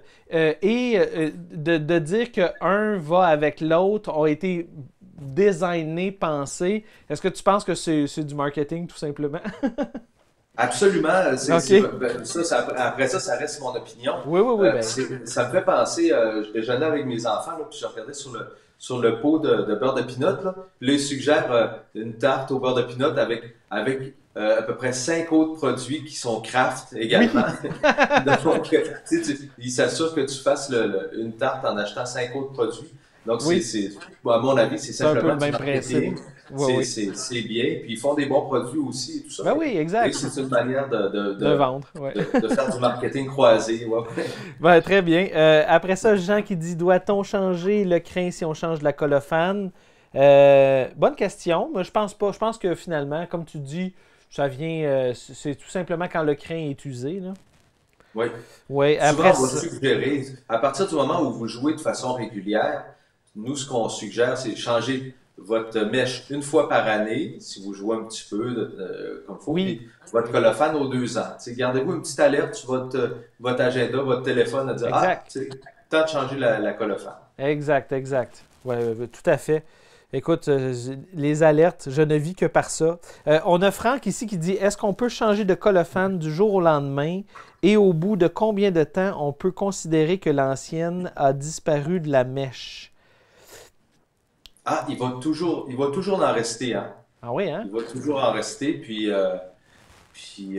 de dire qu'un va avec l'autre ont été designés, pensés. Est-ce que tu penses que c'est du marketing tout simplement? Absolument. OK. Après ça, ça reste mon opinion. Oui, oui, oui, ben. Ça me fait penser, je déjeunais avec mes enfants, là, puis je regardais sur le pot de beurre de pinot. Là, puis là, ils suggèrent une tarte au beurre de pinot avec à peu près 5 autres produits qui sont craft également. Oui, Donc, ils s'assurent que tu fasses une tarte en achetant 5 autres produits. Donc, oui, bon, à mon avis, c'est c'est un peu simplement le du même principe. marketing. Oui, oui. C'est bien. Puis, ils font des bons produits aussi et tout ça. Ben oui, Et exact. c'est une manière De vendre, ouais. de faire du marketing croisé. Ouais. Ben, très bien. Après ça, Jean qui dit, doit-on changer le crin si on change la colophane? Bonne question. Mais je pense pas. Je pense que finalement, comme tu dis, ça vient. C'est tout simplement quand le crin est usé, là. Oui. Oui, Souvent, après on va ça. suggérer, à partir du moment où vous jouez de façon régulière, nous, ce qu'on suggère, c'est changer votre mèche une fois par année, si vous jouez un petit peu comme il faut, Oui, puis votre colophane aux 2 ans. Tu sais, gardez-vous une petite alerte sur votre agenda, votre téléphone, à dire, ah, exact. tu sais, temps de changer la colophane. Exact, exact. Oui, tout à fait. Écoute, les alertes, je ne vis que par ça. On a Franck ici qui dit, est-ce qu'on peut changer de colophane du jour au lendemain et au bout de combien de temps on peut considérer que l'ancienne a disparu de la mèche? il va toujours en rester, hein. Ah oui, hein? Il va toujours en rester, puis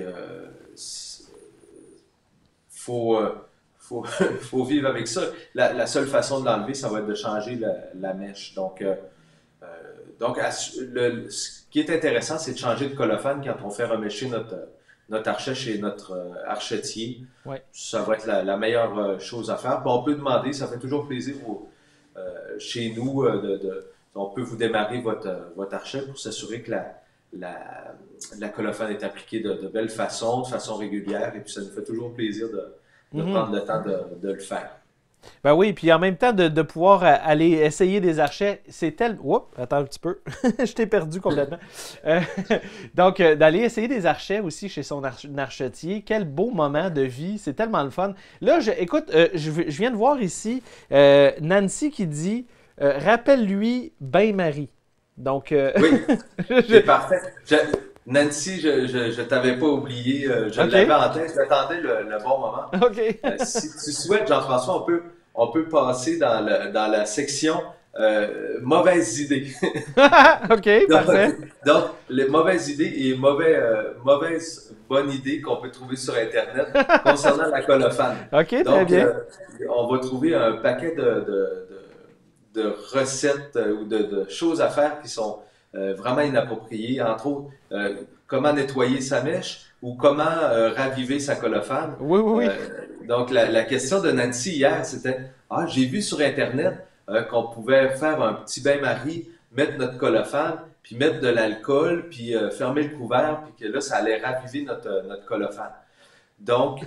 faut, faut vivre avec ça. La seule façon de l'enlever, ça va être de changer la mèche. Euh, ce qui est intéressant, c'est de changer de colophane quand on fait remêcher notre archet chez notre archetier. Ouais. Ça va être la meilleure chose à faire. Puis on peut demander, ça fait toujours plaisir chez nous, on peut vous démarrer votre archet pour s'assurer que la colophane est appliquée de belle façon, de façon régulière, et puis ça nous fait toujours plaisir de Mhm. prendre le temps de le faire. Ben oui, puis en même temps de pouvoir aller essayer des archets, c'est tel... Oups, attends un petit peu, je t'ai perdu complètement. Euh, donc, d'aller essayer des archets aussi chez son archetier, quel beau moment de vie, c'est tellement le fun. Là, écoute, je viens de voir ici Nancy qui dit rappelle-lui Bain-Marie. Donc, Oui, je- c'est parfait. Nancy, je t'avais pas oublié, je l'avais OK, en tête, j'attendais le bon moment. OK. Si tu souhaites, Jean-François, on peut passer dans la section mauvaises idées. OK, Donc, parfait. donc, les mauvaises idées et mauvaises bonnes idées qu'on peut trouver sur Internet concernant la colophane. OK, très Donc, bien. on va trouver un paquet de recettes ou de choses à faire qui sont vraiment inappropriées. Entre autres, comment nettoyer sa mèche ou comment raviver sa colophane. Oui, oui, Euh, oui. donc, la question de Nancy hier, c'était, ah, j'ai vu sur Internet qu'on pouvait faire un petit bain-marie, mettre notre colophane, puis mettre de l'alcool, puis fermer le couvert, puis que là, ça allait raviver notre colophane. Donc,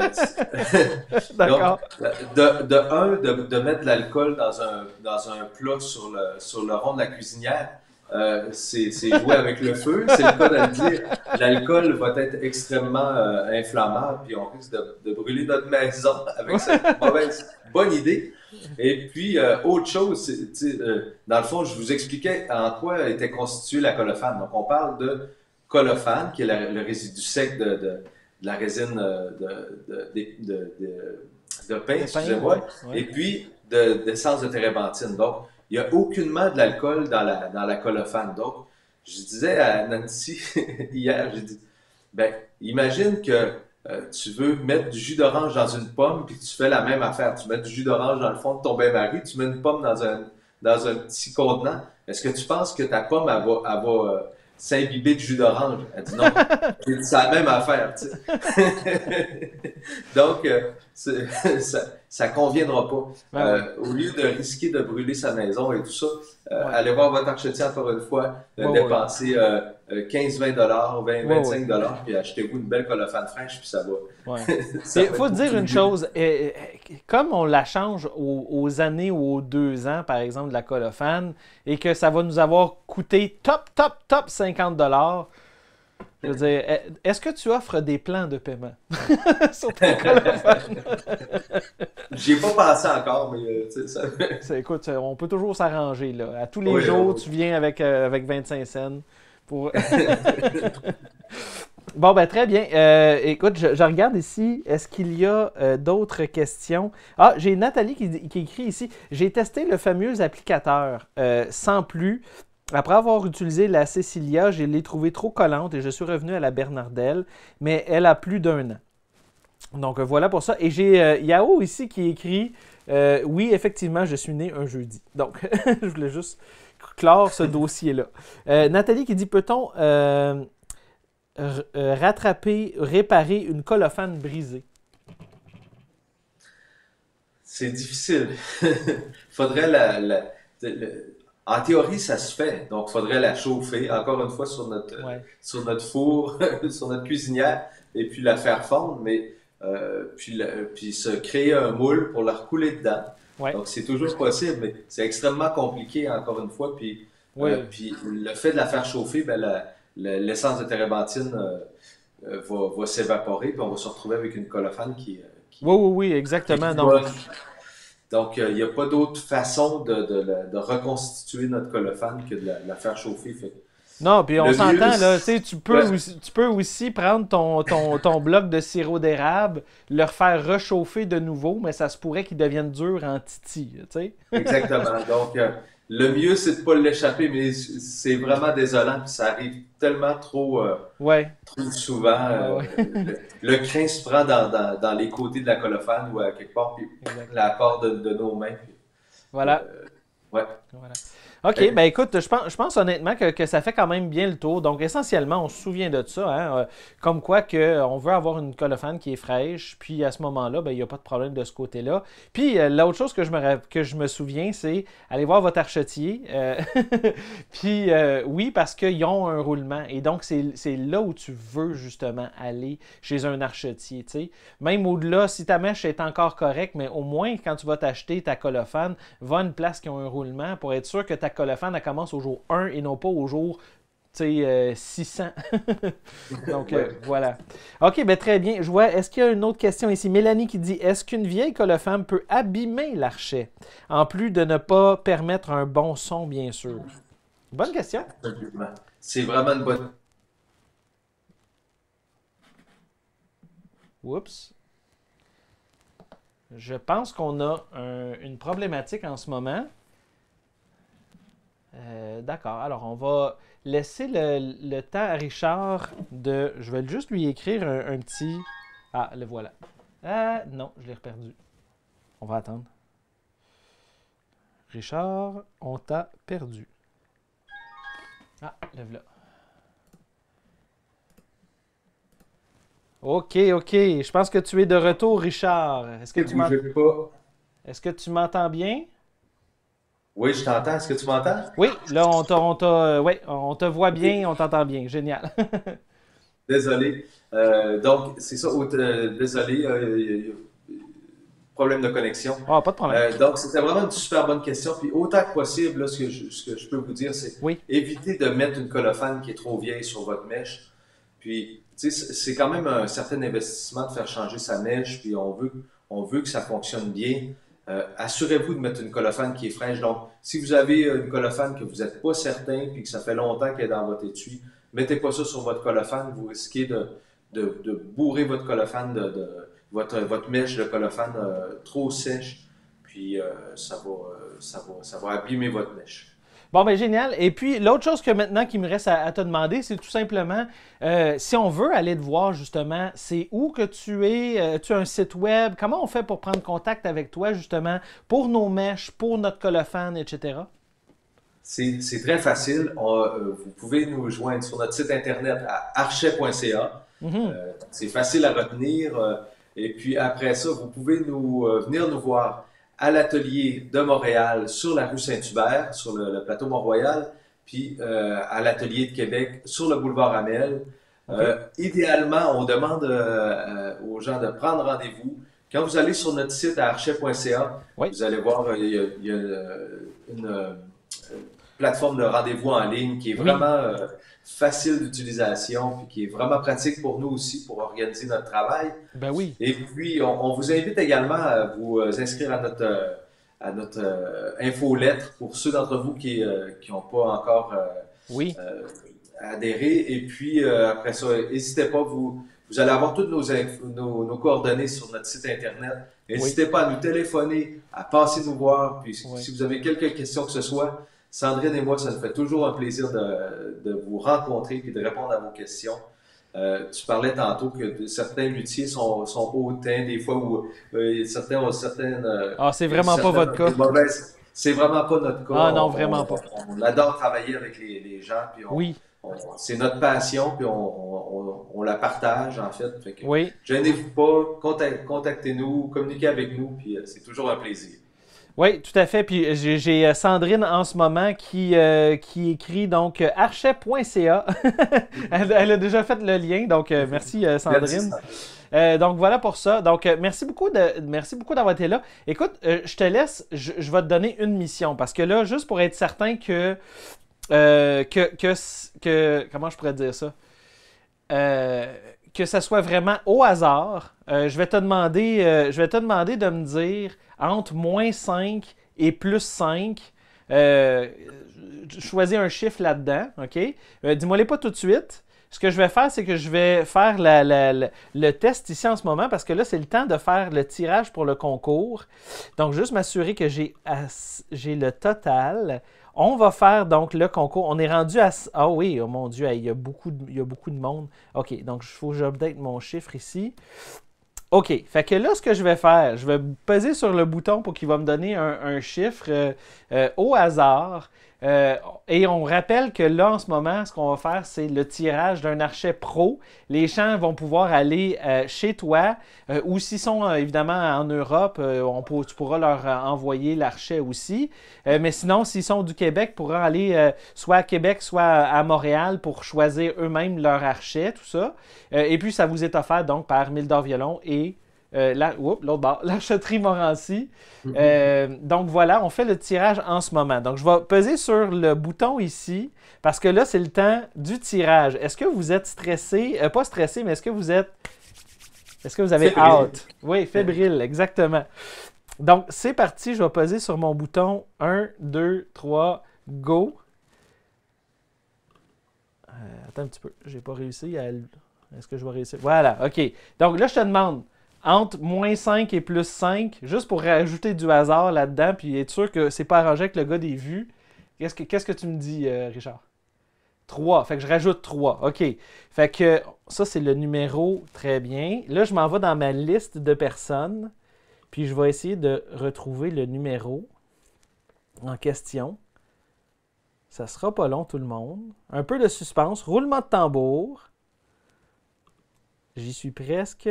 donc D'accord. de mettre de l'alcool dans un plat sur le rond de la cuisinière, c'est jouer avec le feu, c'est le cas de le dire. L'alcool va être extrêmement inflammable, puis on risque de brûler notre maison avec cette bonne idée. Et puis, autre chose, dans le fond, je vous expliquais en quoi était constituée la colophane. Donc, on parle de colophane, qui est le résidu sec de la résine de pain, Le pain, oui. excusez-moi, et Oui. puis d'essence de térébenthine. Donc, il n'y a aucunement de l'alcool dans la colophane. Donc, je disais à Nancy hier, j'ai dit, ben, imagine que tu veux mettre du jus d'orange dans une pomme, puis tu fais la même affaire. Tu mets du jus d'orange dans le fond de ton bain-marie, tu mets une pomme dans un petit contenant. Est-ce que tu penses que ta pomme, elle va s'imbiber de jus d'orange? Elle dit non. J'ai dit, c'est la même affaire, tu sais. Donc, ça conviendra pas. Ben oui. Au lieu de risquer de brûler sa maison et tout ça, Ouais. allez voir votre archetier encore une fois, Ouais, ouais. dépenser 15-20 $, Ouais, ouais. 20-25 $, puis achetez-vous une belle colophane fraîche, puis Ouais. ça Il va faut être dire beaucoup une mieux. chose, comme on la change aux années ou aux 2 ans, par exemple, de la colophane, et que ça va nous avoir coûté top 50 $, je veux dire, est-ce que tu offres des plans de paiement sur ton colophane? J'y ai pas pensé encore, mais tu sais, ça... Écoute, on peut toujours s'arranger, là. À tous les Oui, jours, oui, tu viens avec 25 cents pour... Bon, ben très bien. Écoute, je regarde ici. Est-ce qu'il y a d'autres questions? Ah, j'ai Nathalie qui écrit ici. J'ai testé le fameux applicateur sans plus. Après avoir utilisé la Cecilia, je l'ai trouvée trop collante et je suis revenu à la Bernardelle, mais elle a plus d'1 an. Donc voilà pour ça. Et j'ai Yao ici qui écrit oui, effectivement, je suis né un jeudi. Donc, je voulais juste clore ce dossier-là. Nathalie qui dit peut-on rattraper, réparer une colophane brisée? c'est difficile. Faudrait en théorie, ça se fait. Donc, faudrait la chauffer, encore une fois, Ouais. sur notre four, sur notre cuisinière, et puis la faire fondre, mais puis se créer un moule pour la recouler dedans. Ouais. Donc, c'est toujours possible, mais c'est extrêmement compliqué, encore une fois. Oui. Puis le fait de la faire chauffer, ben, l'essence de térébenthine va s'évaporer, puis on va se retrouver avec une colophane Oui, oui, oui, qui est exactement. plus Donc, bonne. Donc, il n'y a pas d'autre façon de reconstituer notre colophane que de la faire chauffer. Fait que non, puis on le mieux, s'entend, là, tu sais, ouais, tu peux aussi prendre ton bloc de sirop d'érable, le refaire réchauffer de nouveau, mais ça se pourrait qu'il devienne dur en titi, tu sais. exactement. Donc, le mieux, c'est de pas l'échapper, mais c'est vraiment désolant, puis ça arrive tellement Ouais, trop souvent. ouais, ouais. Le crin se prend dans les côtés de la colophane ou à quelque part, puis Exact. la part de nos mains. Puis, Voilà. ouais. Voilà. OK, ben Fait écoute, je pense honnêtement que ça fait quand même bien le tour. Donc, essentiellement, on se souvient de ça, hein, comme quoi que on veut avoir une colophane qui est fraîche, puis à ce moment-là, ben, il n'y a pas de problème de ce côté-là. Puis, l'autre chose que je me souviens, c'est aller voir votre archetier. Puis, oui, parce qu'ils ont un roulement. Et donc, c'est là où tu veux justement aller chez un archetier, tu sais. Même au-delà, si ta mèche est encore correcte, mais au moins, quand tu vas t'acheter ta colophane, va à une place qui a un roulement pour être sûr que ta colophane, elle commence au jour 1 et non pas au jour 600. Donc, ouais. voilà. OK, ben très bien. Je vois, est-ce qu'il y a une autre question ici? Mélanie qui dit, est-ce qu'une vieille colophane peut abîmer l'archet, en plus de ne pas permettre un bon son, bien sûr? Bonne question. Absolument. C'est vraiment une bonne. Oups. Je pense qu'on a une problématique en ce moment. D'accord. Alors, on va laisser le temps à Richard de... Je vais juste lui écrire un petit... Ah, le voilà. Ah, non, je l'ai perdu. On va attendre. Richard, on t'a perdu. Ah, le voilà. OK, OK. Je pense que tu es de retour, Richard. Ne bougez pas. Est-ce que tu m'entends bien? Oui, je t'entends. Est-ce que tu m'entends? Oui, là, ouais, on te voit bien, on t'entend bien. Génial. Désolé. Donc, c'est ça. Désolé, problème de connexion. Oh, pas de problème. Donc, c'était vraiment une super bonne question. Puis, autant que possible, là, ce que je peux vous dire, c'est Oui, éviter de mettre une colophane qui est trop vieille sur votre mèche. Puis, tu sais, c'est quand même un certain investissement de faire changer sa mèche. Puis, on veut que ça fonctionne bien. Assurez-vous de mettre une colophane qui est fraîche. Donc, si vous avez une colophane que vous n'êtes pas certain, puis que ça fait longtemps qu'elle est dans votre étui, mettez pas ça sur votre colophane. Vous risquez de bourrer votre colophane, votre mèche de colophane trop sèche, puis ça va abîmer votre mèche. bon, ben génial. Et puis, l'autre chose que maintenant qu'il me reste à te demander, c'est tout simplement, si on veut aller te voir justement, c'est où que tu es? Tu as un site web? Comment on fait pour prendre contact avec toi justement pour nos mèches, pour notre colophane, etc.? C'est très facile. Vous pouvez nous joindre sur notre site internet à archet.ca. Mhm. C'est facile à retenir. Et puis après ça, vous pouvez venir nous voir à l'atelier de Montréal sur la rue Saint-Hubert, sur le plateau Mont-Royal, puis à l'atelier de Québec sur le boulevard Amel. OK. Idéalement, on demande aux gens de prendre rendez-vous. Quand vous allez sur notre site à archet.ca, Oui, vous allez voir, il y a une plateforme de rendez-vous en ligne qui est oui, vraiment facile d'utilisation, puis qui est vraiment pratique pour nous aussi pour organiser notre travail. ben oui, Et puis, on vous invite également à vous inscrire à notre infolettre pour ceux d'entre vous qui n'ont pas encore oui, euh, adhéré. Et puis, après ça, n'hésitez pas, vous allez avoir toutes nos coordonnées sur notre site Internet. oui, N'hésitez pas à nous téléphoner, à passer nous voir. Puis, oui. si vous avez quelques questions que ce soit, Sandrine et moi, ça nous fait toujours un plaisir de vous rencontrer et de répondre à vos questions. Tu parlais tantôt que certains luthiers sont hautains, des fois où certains ont Ah, c'est vraiment pas votre des cas. mauvaises. C'est vraiment pas notre cas. Ah non, vraiment pas. On adore travailler avec les gens, puis Oui, c'est notre passion, puis on la partage en fait. Fait que, oui. gênez-vous pas, contactez-nous, communiquez avec nous, puis c'est toujours un plaisir. Oui, tout à fait. Puis j'ai Sandrine en ce moment qui écrit donc archet.ca. Elle a déjà fait le lien, donc merci Merci, Sandrine. Sandrine. Donc voilà pour ça. Donc merci beaucoup d'avoir été là. Écoute, je te laisse, je vais te donner une mission parce que là, juste pour être certain comment je pourrais dire ça? Que ça soit vraiment au hasard, je vais te demander de me dire entre -5 et +5. Euh, Choisis un chiffre là-dedans, OK? Dis-moi-les pas tout de suite. Ce que je vais faire, c'est que je vais faire le test ici en ce moment parce que là, c'est le temps de faire le tirage pour le concours. Donc, juste m'assurer que j'ai le total. On va faire donc le concours. On est rendu à... Ah oui, oh mon Dieu, il y a beaucoup de monde. OK, donc il faut que j'update mon chiffre ici. OK, fait que là, ce que je vais faire, je vais peser sur le bouton pour qu'il va me donner un chiffre au hasard. Et on rappelle que là, en ce moment, ce qu'on va faire, c'est le tirage d'un archet pro. Les gens vont pouvoir aller chez toi, ou s'ils sont évidemment en Europe, tu pourras leur envoyer l'archet aussi. Mais sinon, s'ils sont du Québec, pourront aller soit à Québec, soit à Montréal pour choisir eux-mêmes leur archet, tout ça. Et puis, ça vous est offert donc par Mille d'Or Violon et l'autre bord, l'archeterie Morancy. Donc voilà, on fait le tirage en ce moment. Donc je vais peser sur le bouton ici parce que là, c'est le temps du tirage. Est-ce que vous êtes stressé? Pas stressé, mais est-ce que vous avez Fébrile. hâte? Oui, fébrile, exactement. Donc c'est parti, je vais peser sur mon bouton 1, 2, 3, go. Attends un petit peu, j'ai pas réussi à... Est-ce que je vais réussir? Voilà, OK. Donc là, je te demande entre moins 5 et plus 5, juste pour rajouter du hasard là-dedans, puis être sûr que c'est pas arrangé avec le gars des vues. Qu'est-ce que tu me dis, Richard? 3. Fait que je rajoute 3. OK. Fait que ça, c'est le numéro. Très bien. Là, je m'en vais dans ma liste de personnes, puis je vais essayer de retrouver le numéro en question. Ça sera pas long, tout le monde. Un peu de suspense. Roulement de tambour. J'y suis presque.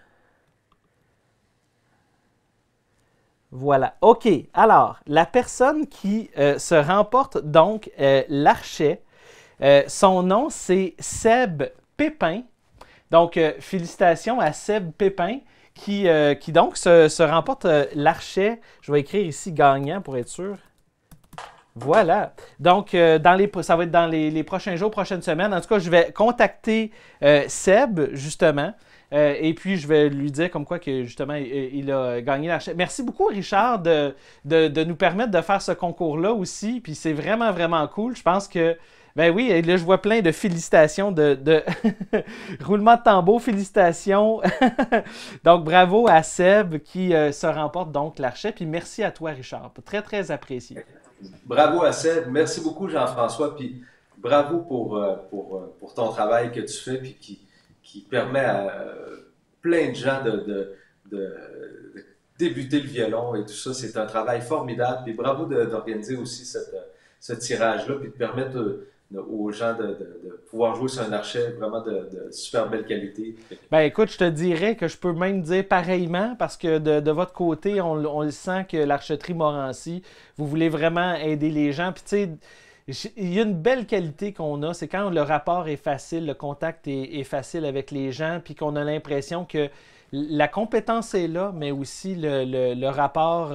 Voilà. OK. Alors, la personne qui se remporte donc l'archet, son nom, c'est Seb Pépin. Donc, félicitations à Seb Pépin qui donc se remporte l'archet. Je vais écrire ici gagnant pour être sûr. Voilà. Donc, ça va être dans les prochains jours, prochaines semaines. En tout cas, je vais contacter Seb, justement. Et puis, je vais lui dire comme quoi que, justement, il a gagné l'archet. Merci beaucoup, Richard, de nous permettre de faire ce concours-là aussi. Puis, c'est vraiment, vraiment cool. Je pense que, ben oui, là, je vois plein de félicitations, de roulement de tambour, félicitations. Donc, bravo à Seb qui se remporte donc l'archet. Puis, merci à toi, Richard. Très, très apprécié. Bravo à Seb. Merci beaucoup, Jean-François. Puis bravo pour ton travail que tu fais, puis qui permet à plein de gens de débuter le violon et tout ça. C'est un travail formidable. Puis bravo d'organiser aussi ce tirage-là, puis de permettre aux gens de pouvoir jouer sur un archet vraiment de super belle qualité. Ben écoute, je te dirais que je peux même dire pareillement parce que de votre côté, on le sent que l'archeterie Morancy, vous voulez vraiment aider les gens. Puis tu sais, il y a une belle qualité qu'on a, c'est quand le rapport est facile, le contact est facile avec les gens, puis qu'on a l'impression que la compétence est là, mais aussi le rapport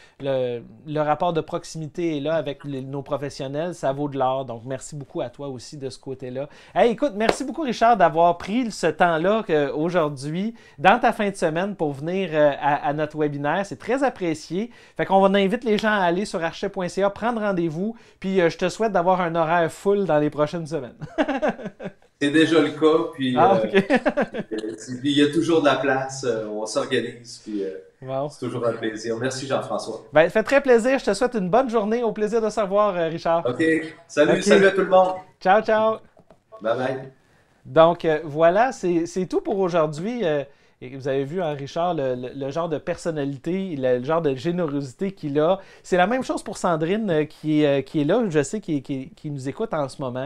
de proximité est là avec nos professionnels. Ça vaut de l'or. Donc, merci beaucoup à toi aussi de ce côté-là. Hey, écoute, merci beaucoup, Richard, d'avoir pris ce temps-là aujourd'hui, dans ta fin de semaine, pour venir à notre webinaire. C'est très apprécié. Fait qu'on invite les gens à aller sur archet.ca, prendre rendez-vous, puis je te souhaite d'avoir un horaire full dans les prochaines semaines. C'est déjà le cas, puis OK. il y a toujours de la place, on s'organise, puis Wow. c'est toujours un plaisir. Merci Jean-François. Ben, ça fait très plaisir. Je te souhaite une bonne journée. Au plaisir de se revoir, Richard. OK. Salut, OK. salut à tout le monde. Ciao, ciao. Bye bye. Donc, voilà, c'est tout pour aujourd'hui. Et vous avez vu, hein, Richard, le genre de personnalité, le genre de générosité qu'il a. C'est la même chose pour Sandrine qui est là, je sais, qui nous écoute en ce moment.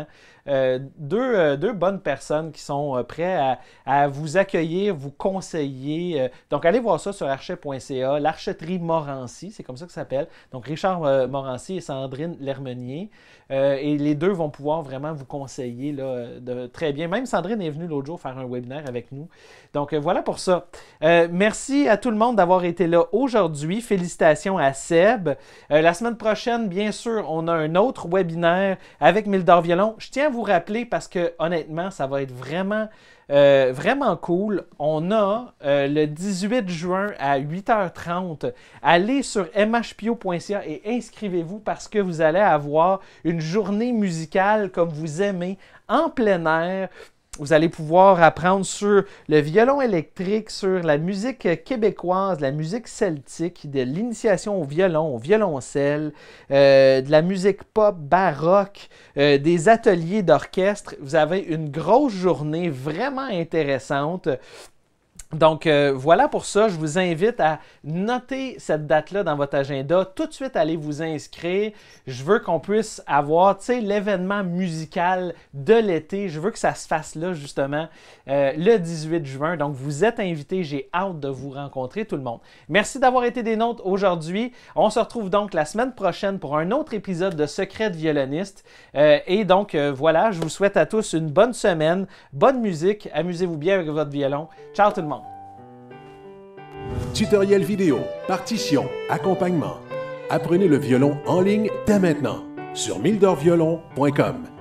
Deux bonnes personnes qui sont prêtes à vous accueillir, vous conseiller. Donc, allez voir ça sur archet.ca, l'archeterie Morancy, c'est comme ça que ça s'appelle. Donc, Richard Morancy et Sandrine Lermenier. Et les deux vont pouvoir vraiment vous conseiller là, très bien. Même Sandrine est venue l'autre jour faire un webinaire avec nous. Donc, voilà pour ça. Merci à tout le monde d'avoir été là aujourd'hui. Félicitations à Seb. La semaine prochaine, bien sûr, on a un autre webinaire avec Mille d'Or Violon. Je tiens à vous rappeler parce que, honnêtement, ça va être vraiment cool. On a le 18 juin à 8h30. Allez sur mhpio.ca et inscrivez-vous parce que vous allez avoir une journée musicale comme vous aimez en plein air. Vous allez pouvoir apprendre sur le violon électrique, sur la musique québécoise, la musique celtique, de l'initiation au violon, au violoncelle, de la musique pop, baroque, des ateliers d'orchestre. Vous avez une grosse journée vraiment intéressante. Donc, voilà pour ça. Je vous invite à noter cette date-là dans votre agenda. Tout de suite, allez vous inscrire. Je veux qu'on puisse avoir, tu sais, l'événement musical de l'été. Je veux que ça se fasse là, justement, le 18 juin. Donc, vous êtes invités. J'ai hâte de vous rencontrer, tout le monde. Merci d'avoir été des nôtres aujourd'hui. On se retrouve donc la semaine prochaine pour un autre épisode de Secrets de violoniste. Et donc, voilà, je vous souhaite à tous une bonne semaine, bonne musique. Amusez-vous bien avec votre violon. Ciao tout le monde. Tutoriel vidéo, partition, accompagnement. Apprenez le violon en ligne dès maintenant sur mildorviolon.com.